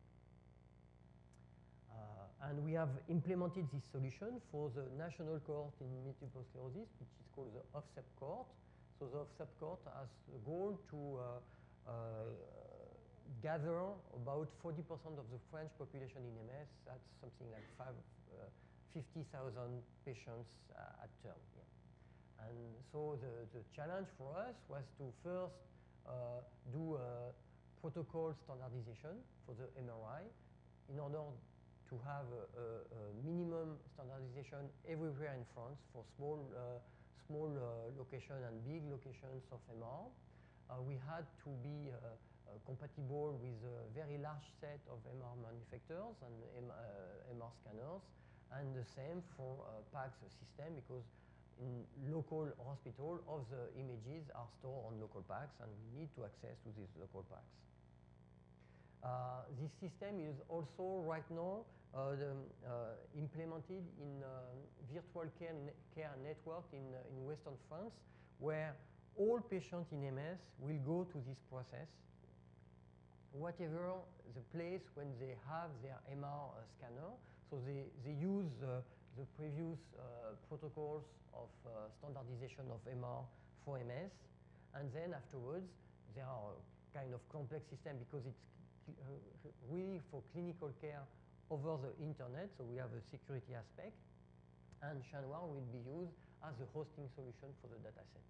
Uh, and we have implemented this solution for the national cohort in multiple sclerosis, which is called the O F C E P cohort. So the O F C E P cohort has the goal to uh, uh, gather about forty percent of the French population in M S. That's something like five, uh, fifty thousand patients uh, at term. Yeah. And so the, the challenge for us was to first uh, do a protocol standardization for the M R I in order to have a, a, a minimum standardization everywhere in France for small, uh, small uh, location and big locations of M R. Uh, we had to be uh, uh, compatible with a very large set of M R manufacturers and M, uh, M R scanners, and the same for uh, PACS system, because in local hospital, all the images are stored on local PACS, and we need to access to these local PACS. Uh, this system is also right now uh, the, uh, implemented in uh, virtual care, ne care network in, uh, in Western France, where all patients in M S will go to this process, whatever the place when they have their M R uh, scanner. So they, they use uh, the previous uh, protocols of uh, standardization of M R for M S, and then afterwards there are kind of complex system because it's uh, really for clinical care over the internet, so we have a security aspect, and Chanoir will be used as a hosting solution for the dataset.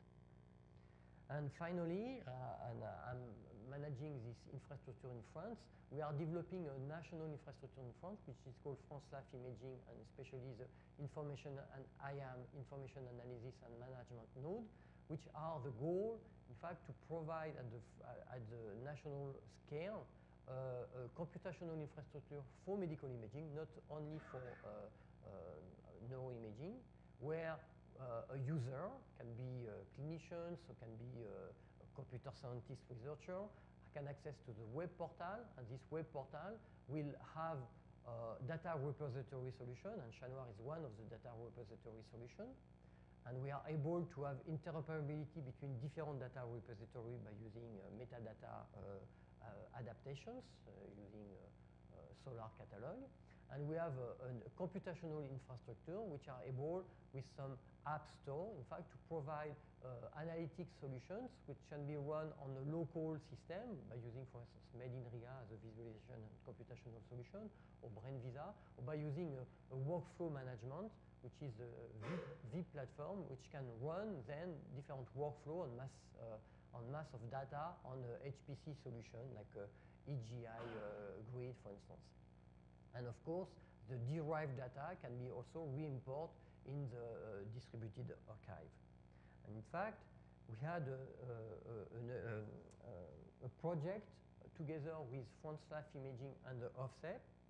And finally, uh, and uh, I'm managing this infrastructure in France. We are developing a national infrastructure in France, which is called France Life Imaging, and especially the information and I A M, information analysis and management node, which are the goal, in fact, to provide at the, uh, at the national scale uh, a computational infrastructure for medical imaging, not only for uh, uh, neuroimaging, where Uh, a user, can be a clinician, so can be a, a computer scientist researcher, can access to the web portal, and this web portal will have uh, data repository solution, and Chanoir is one of the data repository solution. And we are able to have interoperability between different data repository by using uh, metadata uh, uh, adaptations, uh, using uh, uh, Solar Catalog. And we have a, a, a computational infrastructure which are able, with some app store, in fact, to provide uh, analytic solutions which can be run on a local system by using, for instance, Made in Riga as a visualization and computational solution, or BrainVisa, or by using a, a workflow management, which is a V I P platform, which can run then different workflow on mass, uh, on mass of data on a H P C solution, like a E G I uh, grid, for instance. And of course, the derived data can be also re-imported in the uh, distributed archive. And in fact, we had a, a, a, a, a project together with France Life Imaging and the O F C E P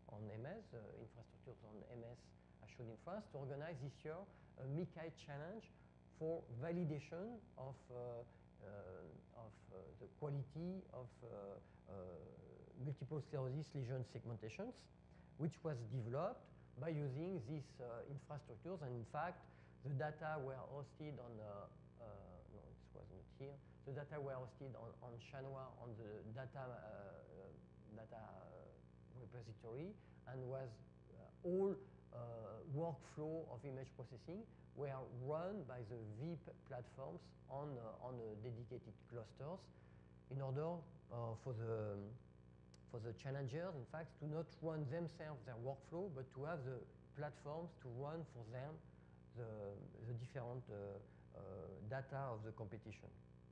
on M S, uh, infrastructures on M S as shown in France, to organize this year a MICAI challenge for validation of, uh, uh, of uh, the quality of uh, uh, multiple sclerosis lesion segmentations, which was developed by using these uh, infrastructures. And in fact, the data were hosted on, uh, uh, no, it was not here. The data were hosted on, on Chanois on the data, uh, data repository, and was uh, all uh, workflow of image processing were run by the V I P platforms on, uh, on uh, dedicated clusters in order uh, for the for the challengers, in fact, to not run themselves their workflow, but to have the platforms to run for them the, the different uh, uh, data of the competition.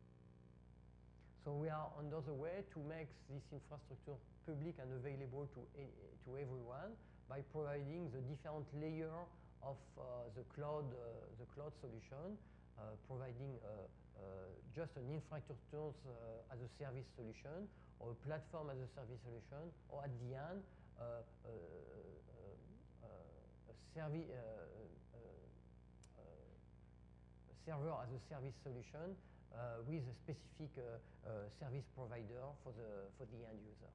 So we are on the way to make this infrastructure public and available to, to everyone by providing the different layer of uh, the cloud, uh, the cloud solution, uh, providing uh, uh, just an infrastructure uh, as a service solution, or a platform as a service solution, or at the end, uh, uh, uh, uh, a, servi uh, uh, uh, a server as a service solution uh, with a specific uh, uh, service provider for the, for the end user.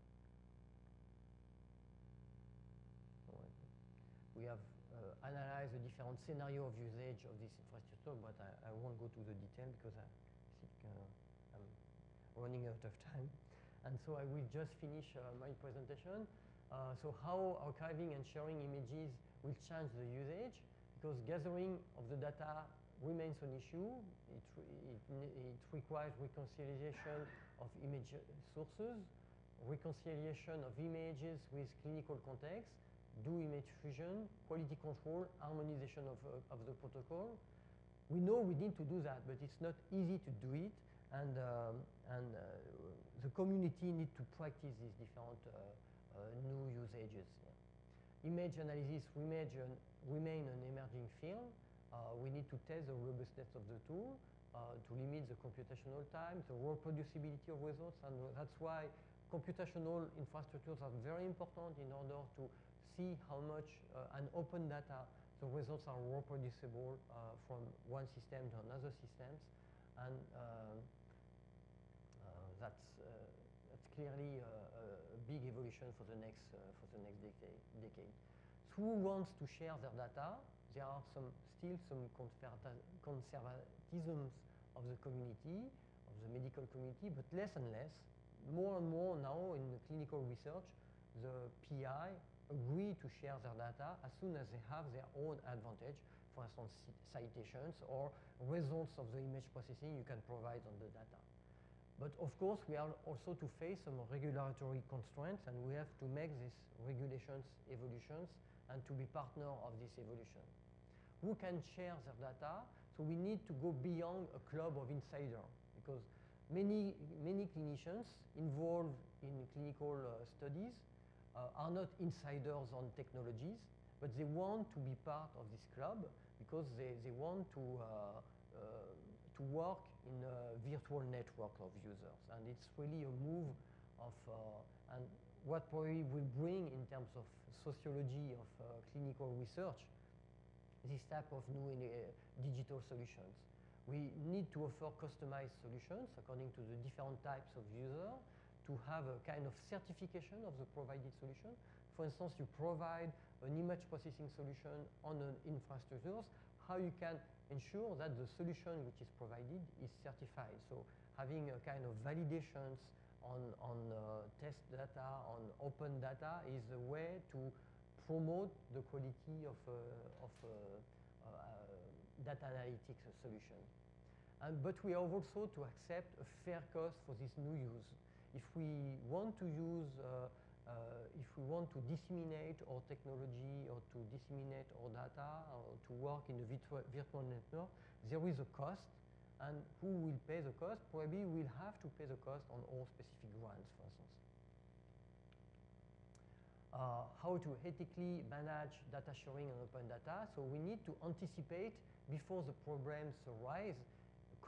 We have uh, analyzed the different scenario of usage of this infrastructure, but I, I won't go to the detail because I think uh, I'm running out of time. And so I will just finish uh, my presentation. Uh, so how archiving and sharing images will change the usage, because gathering of the data remains an issue. It, it, it requires reconciliation of image sources, reconciliation of images with clinical context, do image fusion, quality control, harmonization of, uh, of the protocol. We know we need to do that, but it's not easy to do it. And, um, and uh, the community need to practice these different uh, uh, new usages. Yeah. Image analysis remain an, remain an emerging field. Uh, we need to test the robustness of the tool uh, to limit the computational time, the reproducibility of results, and that's why computational infrastructures are very important in order to see how much uh, an open data, the results are reproducible uh, from one system to another systems. And um, uh, that's, uh, that's clearly uh, a big evolution for the next, uh, for the next decade, decade. Who wants to share their data? There are some, still some conservatisms of the community, of the medical community, but less and less. More and more now in clinical research, the P I agree to share their data as soon as they have their own advantage, for instance, citations or results of the image processing you can provide on the data. But of course, we are also to face some regulatory constraints, and we have to make these regulations evolutions and to be partner of this evolution. Who can share their data? So we need to go beyond a club of insiders, because many, many clinicians involved in clinical uh, studies uh, are not insiders on technologies, but they want to be part of this club because they, they want to, uh, uh, to work in a virtual network of users. And it's really a move of, uh, and what probably will bring in terms of sociology of uh, clinical research, this type of new uh, digital solutions. We need to offer customized solutions according to the different types of user, to have a kind of certification of the provided solution. For instance, you provide an image processing solution on an infrastructure, how you can ensure that the solution which is provided is certified. So having a kind of validations on, on uh, test data, on open data is a way to promote the quality of, uh, of uh, uh, data analytics solution. And, but we have also to accept a fair cost for this new use. If we want to use, uh, uh, if we want to disseminate our technology or to disseminate our data or to work in the virtual, virtual network, there is a cost. And who will pay the cost? Probably we'll have to pay the cost on all specific grants, for instance. Uh, how to ethically manage data sharing and open data. So we need to anticipate before the problems arise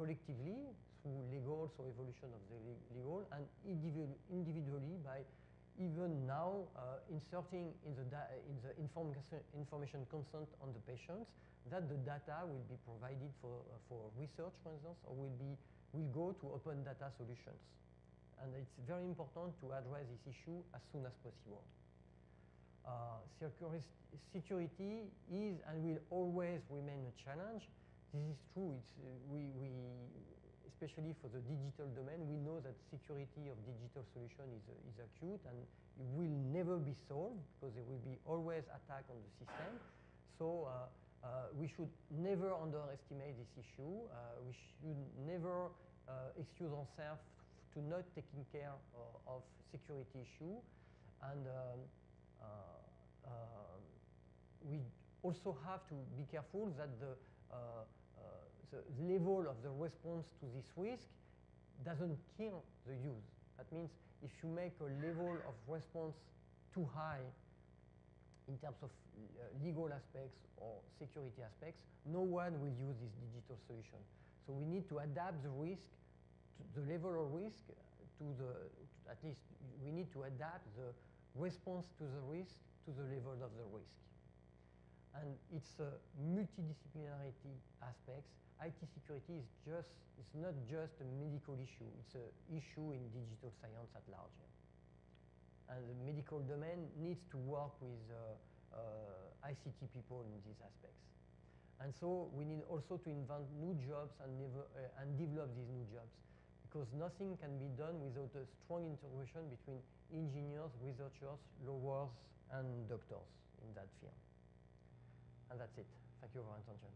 collectively through legal, so evolution of the legal, and individu individually by even now, uh, inserting in the, in the inform information consent on the patients that the data will be provided for, uh, for research, for instance, or will, be, will go to open data solutions. And it's very important to address this issue as soon as possible. Uh, security is and will always remain a challenge. This is true. It's, uh, we, we, especially for the digital domain, we know that security of digital solution is, uh, is acute and it will never be solved because there will be always attack on the system. So uh, uh, we should never underestimate this issue. Uh, we should never uh, excuse ourselves to not taking care uh, of security issue. And um, uh, uh, we also have to be careful that the uh, Uh, the level of the response to this risk doesn't kill the use. That means if you make a level of response too high in terms of uh, legal aspects or security aspects, no one will use this digital solution. So we need to adapt the risk, to the level of risk to the, to at least we need to adapt the response to the risk to the level of the risk. And it's a multidisciplinarity aspects. I T security is just, it's not just a medical issue, it's an issue in digital science at large. And the medical domain needs to work with uh, uh, I C T people in these aspects. And so we need also to invent new jobs and, never, uh, and develop these new jobs, because nothing can be done without a strong integration between engineers, researchers, lawyers, and doctors in that field. And that's it. Thank you for your attention.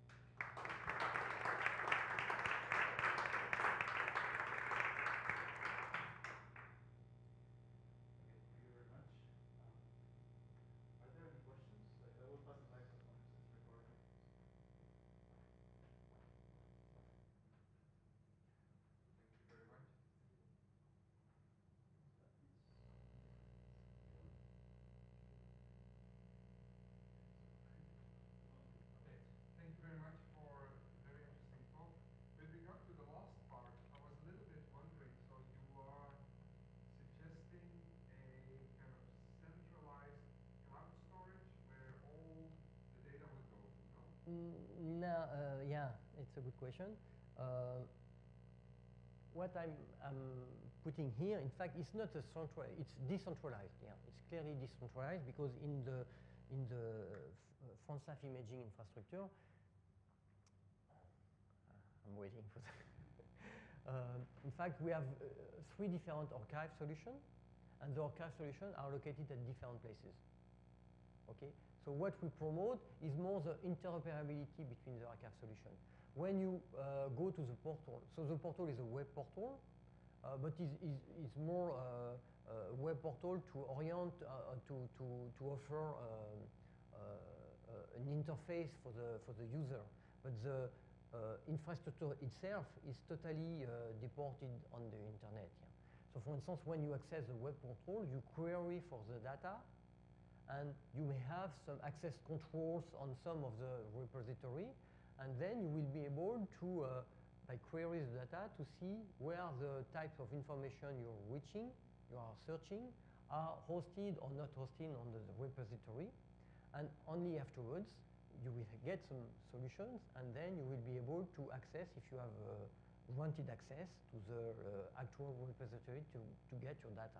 Thank you very much for a very interesting talk. With regard to the last part, I was a little bit wondering, so you are suggesting a kind of centralized cloud storage where all the data would go, no? Mm, no, uh, yeah, it's a good question. Uh, what I'm, I'm putting here, in fact, it's not a central, it's decentralized, yeah. It's clearly decentralized because in the, in the uh, France-Life imaging infrastructure, I'm waiting for that. uh, in fact, we have uh, three different archive solutions, and the archive solutions are located at different places. Okay? So what we promote is more the interoperability between the archive solution. When you uh, go to the portal, so the portal is a web portal, uh, but is is is more uh, a web portal to orient uh, to to to offer uh, uh, uh, an interface for the for the user, but the Uh, infrastructure itself is totally uh, deported on the internet. Yeah. So for instance, when you access the web portal, you query for the data, and you may have some access controls on some of the repository, and then you will be able to, uh, by query the data, to see where the types of information you're reaching, you are searching, are hosted or not hosted on the repository, and only afterwards, you will get some solutions, and then you will be able to access, if you have uh, wanted access to the uh, actual repository to, to get your data.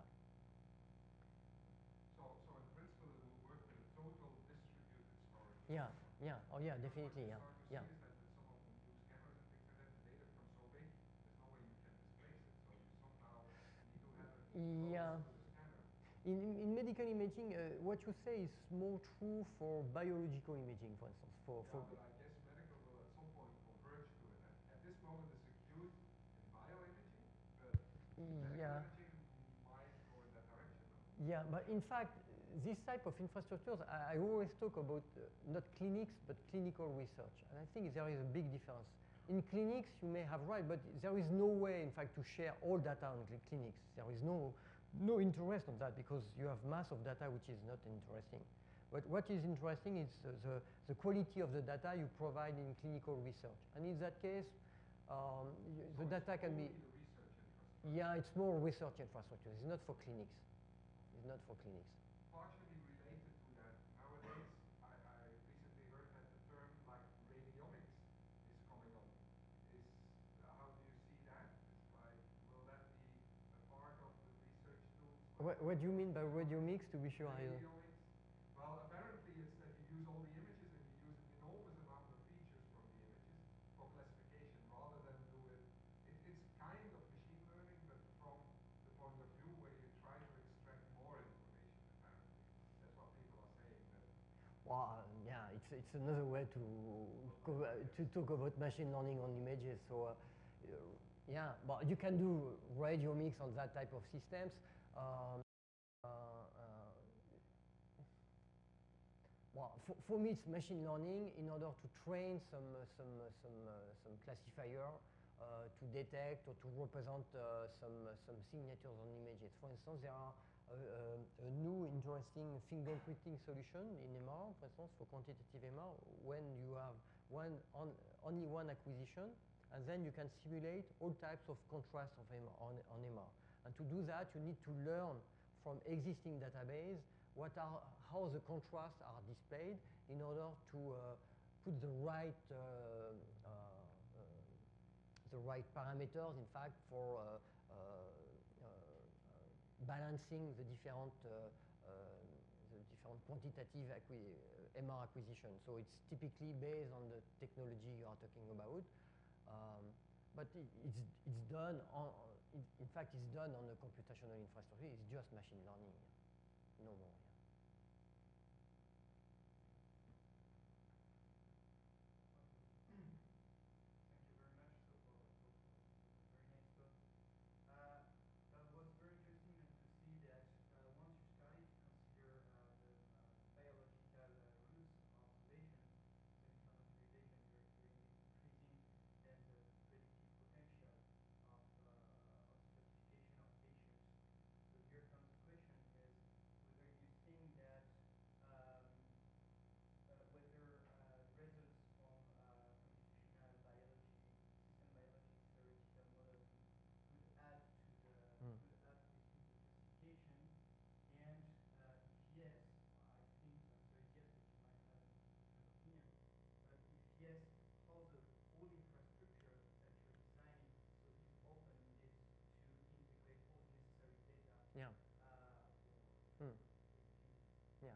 So, so in principle, it will work with a total distributed storage. Yeah, yeah, oh yeah, definitely, yeah, yeah. Is that some of them use cameras and things like that, the data becomes so big, there's no way you can displace it, so you somehow need to have it close yeah. to the scanner. In, in medical imaging, uh, what you say is more true for biological imaging, for instance. For, yeah, for but I guess medical will at some point converge to it. At, at this moment, it's acute in bioimaging, but medical yeah. imaging might go in that direction. No? Yeah, but in fact, this type of infrastructures, I, I always talk about uh, not clinics, but clinical research. And I think there is a big difference. In clinics, you may have right, but there is no way, in fact, to share all data on cl clinics. There is no, no interest on that because you have mass of data which is not interesting. But what is interesting is uh, the, the quality of the data you provide in clinical research. And in that case, um, so the data can be... The research infrastructure. Yeah, it's more research infrastructure. It's not for clinics. It's not for clinics. Partially related to that, nowadays I, I recently heard that the term like radiomics is coming on. Is how do you see that? It's like, will that be a part of the research tools? What, what do you mean by radiomics, to be sure? I, uh, Radiomics. Well, apparently it's that you use all the images and you use an enormous amount of features from the images for classification rather than do it. it it's kind of machine learning, but from the point of view where you try to extract more information, apparently. That's what people are saying. That well, yeah, it's, it's another way to, go, uh, to talk about machine learning on images. So, uh, yeah, but you can do radiomics on that type of systems. Um, uh, uh, Well, for, for me, it's machine learning in order to train some, uh, some, uh, some, uh, some classifier uh, to detect or to represent uh, some, uh, some signatures on images. For instance, there are a, a, a new interesting fingerprinting solution in M R, for instance, for quantitative M R, when you have one on, only one acquisition, and then you can simulate all types of contrast of M R, on, on M R. And to do that, you need to learn from existing database what are, how the contrasts are displayed in order to uh, put the right, uh, uh, uh, the right parameters, in fact, for uh, uh, uh, balancing the different, uh, uh, the different quantitative acqui M R acquisition. So it's typically based on the technology you are talking about. Um, but it, it's, it's done on, it, in fact, it's done on a computational infrastructure. It's just machine learning, no more. Yeah. Uh, mm. Yeah.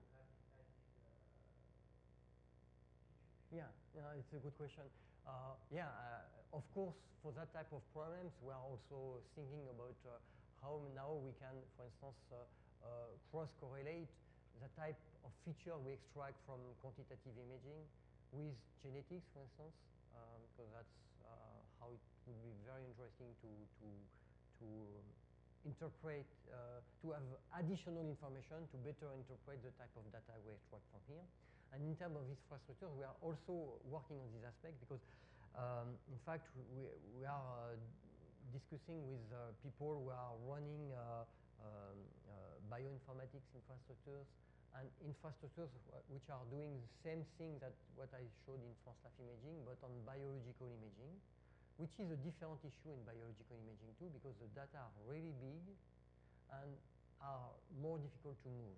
Yeah, yeah, it's a good question. Uh, yeah, uh, of course, for that type of problems, we are also thinking about uh, how now we can, for instance, uh, uh, cross-correlate the type of feature we extract from quantitative imaging with genetics, for instance, um, because that's uh, how it would be very interesting to, to, to interpret, uh, to have additional information to better interpret the type of data we extract from here. And in terms of infrastructure, we are also working on this aspect because, um, in fact, we, we are uh, discussing with uh, people who are running uh, um, uh, bioinformatics infrastructures and infrastructures which are doing the same thing that what I showed in FranceLab imaging, but on biological imaging, which is a different issue in biological imaging too, because the data are really big and are more difficult to move.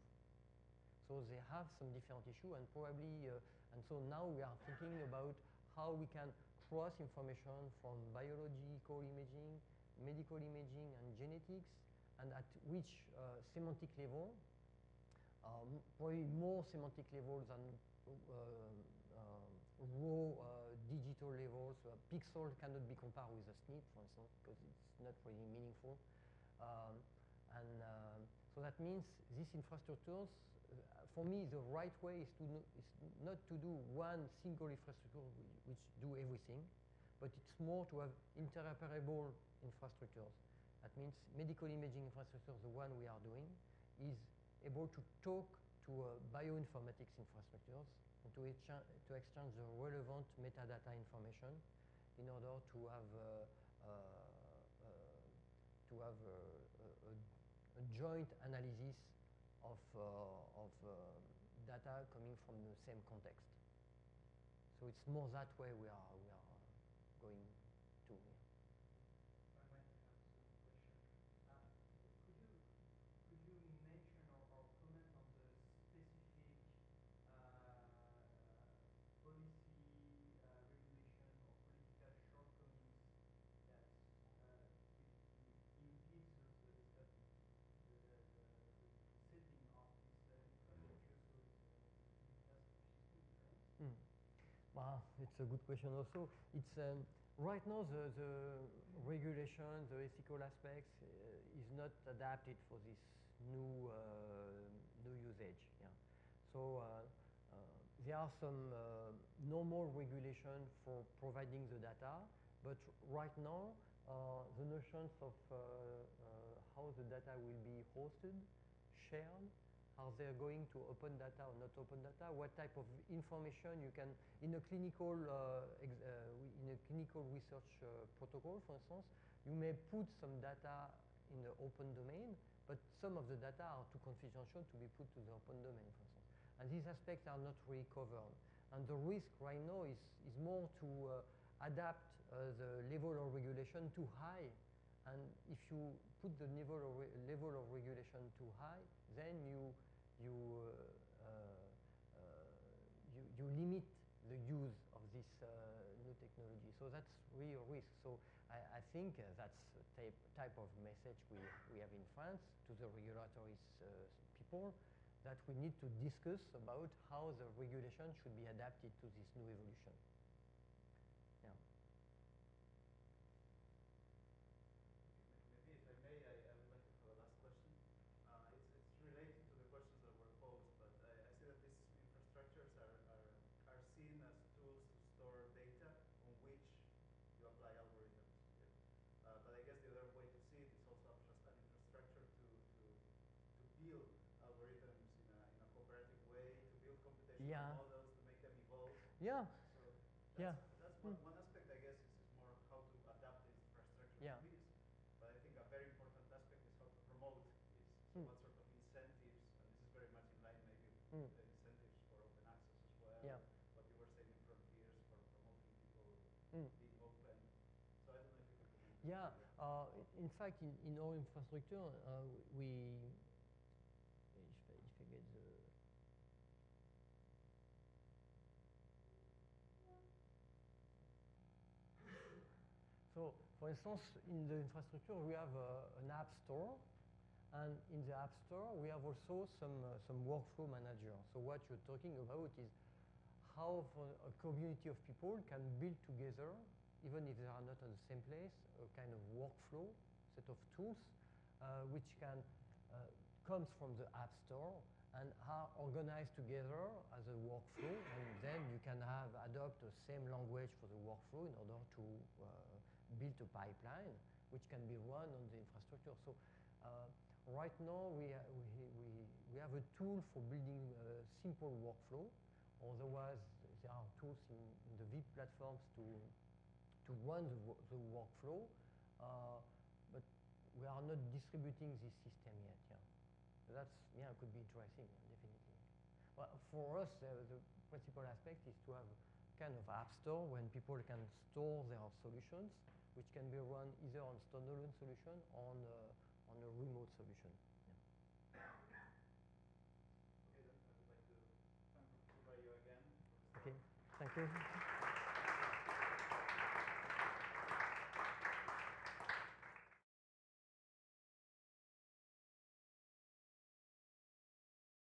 So they have some different issue, and probably, uh, and so now we are thinking about how we can cross information from biological imaging, medical imaging, and genetics, and at which uh, semantic level, um, probably more semantic level than uh, uh, raw uh, digital levels. Uh, pixel cannot be compared with a S N P, for instance, because it's not really meaningful. Um, and uh, so that means these infrastructures, uh, for me, the right way is, to no, is not to do one single infrastructure which do everything, but it's more to have interoperable infrastructures. That means medical imaging infrastructure, the one we are doing, is able to talk to uh, bioinformatics infrastructures and to, to exchange the relevant metadata information in order to have uh, uh, uh, to have a, a, a joint analysis of, uh, of uh, data coming from the same context. So it's more that way we are, we are going to. Yeah. If I might have some question. Uh, could you could you mention or Ah, it's a good question also. It's um, right now the, the regulation, the ethical aspects uh, is not adapted for this new uh, new usage. Yeah. So uh, uh, there are some uh, normal regulation for providing the data, but right now uh, the notions of uh, uh, how the data will be hosted, shared, are they going to open data or not open data? What type of information you can, in a clinical, uh, ex uh, in a clinical research uh, protocol, for instance, you may put some data in the open domain, but some of the data are too confidential to be put to the open domain, for instance. And these aspects are not really covered. And the risk right now is, is more to uh, adapt uh, the level of regulation too high. And if you put the level of, level of regulation too high, then you, you, uh, uh, you, you limit the use of this uh, new technology. So that's really a risk. So I, I think uh, that's a type, type of message we, we have in France to the regulatory uh, people, that we need to discuss about how the regulation should be adapted to this new evolution. Yeah. Maybe if I may, I, I would like to have a last question. Uh, it's, it's related to the questions that were posed, but I, I see that these infrastructures are, are, are seen as tools to store data on which you apply algorithms. Yeah? Uh, but I guess the other way to see it is also an infrastructure to, to, to build algorithms in a, in a cooperative way, to build computational Yeah. models, to make them evolve. Yeah. So that's, Yeah. that's one, one aspect, I guess, is, is more how to adapt this infrastructure Yeah. to this. But I think a very important aspect is how to promote this. So Mm. what sort of incentives, and this is very much in line maybe with Mm. the incentives for open access as well, Yeah. what you were saying in Frontiers for promoting people Mm. being open. So I don't know if you can comment. Yeah, uh, in fact, in, in our infrastructure, uh, we, if I, if I get the, so for instance, in the infrastructure, we have uh, an app store, and in the app store, we have also some, uh, some workflow manager. So what you're talking about is how for a community of people can build together, even if they are not in the same place, a kind of workflow, set of tools, uh, which can uh, comes from the App Store and are organized together as a workflow, and then you can have adopt the same language for the workflow in order to uh, build a pipeline which can be run on the infrastructure. So uh, right now we, uh, we, we, we have a tool for building a simple workflow. Otherwise, there are tools in, in the V I P platforms to, to run the, the workflow, uh, but we are not distributing this system yet. Yeah. So that's, yeah, it could be interesting, yeah, definitely. Well, for us, uh, the principal aspect is to have kind of app store when people can store their solutions, which can be run either on standalone solution or on, uh, on a remote solution. Yeah. Okay, then I would like to thank Professor Bayo again. Okay, thank you.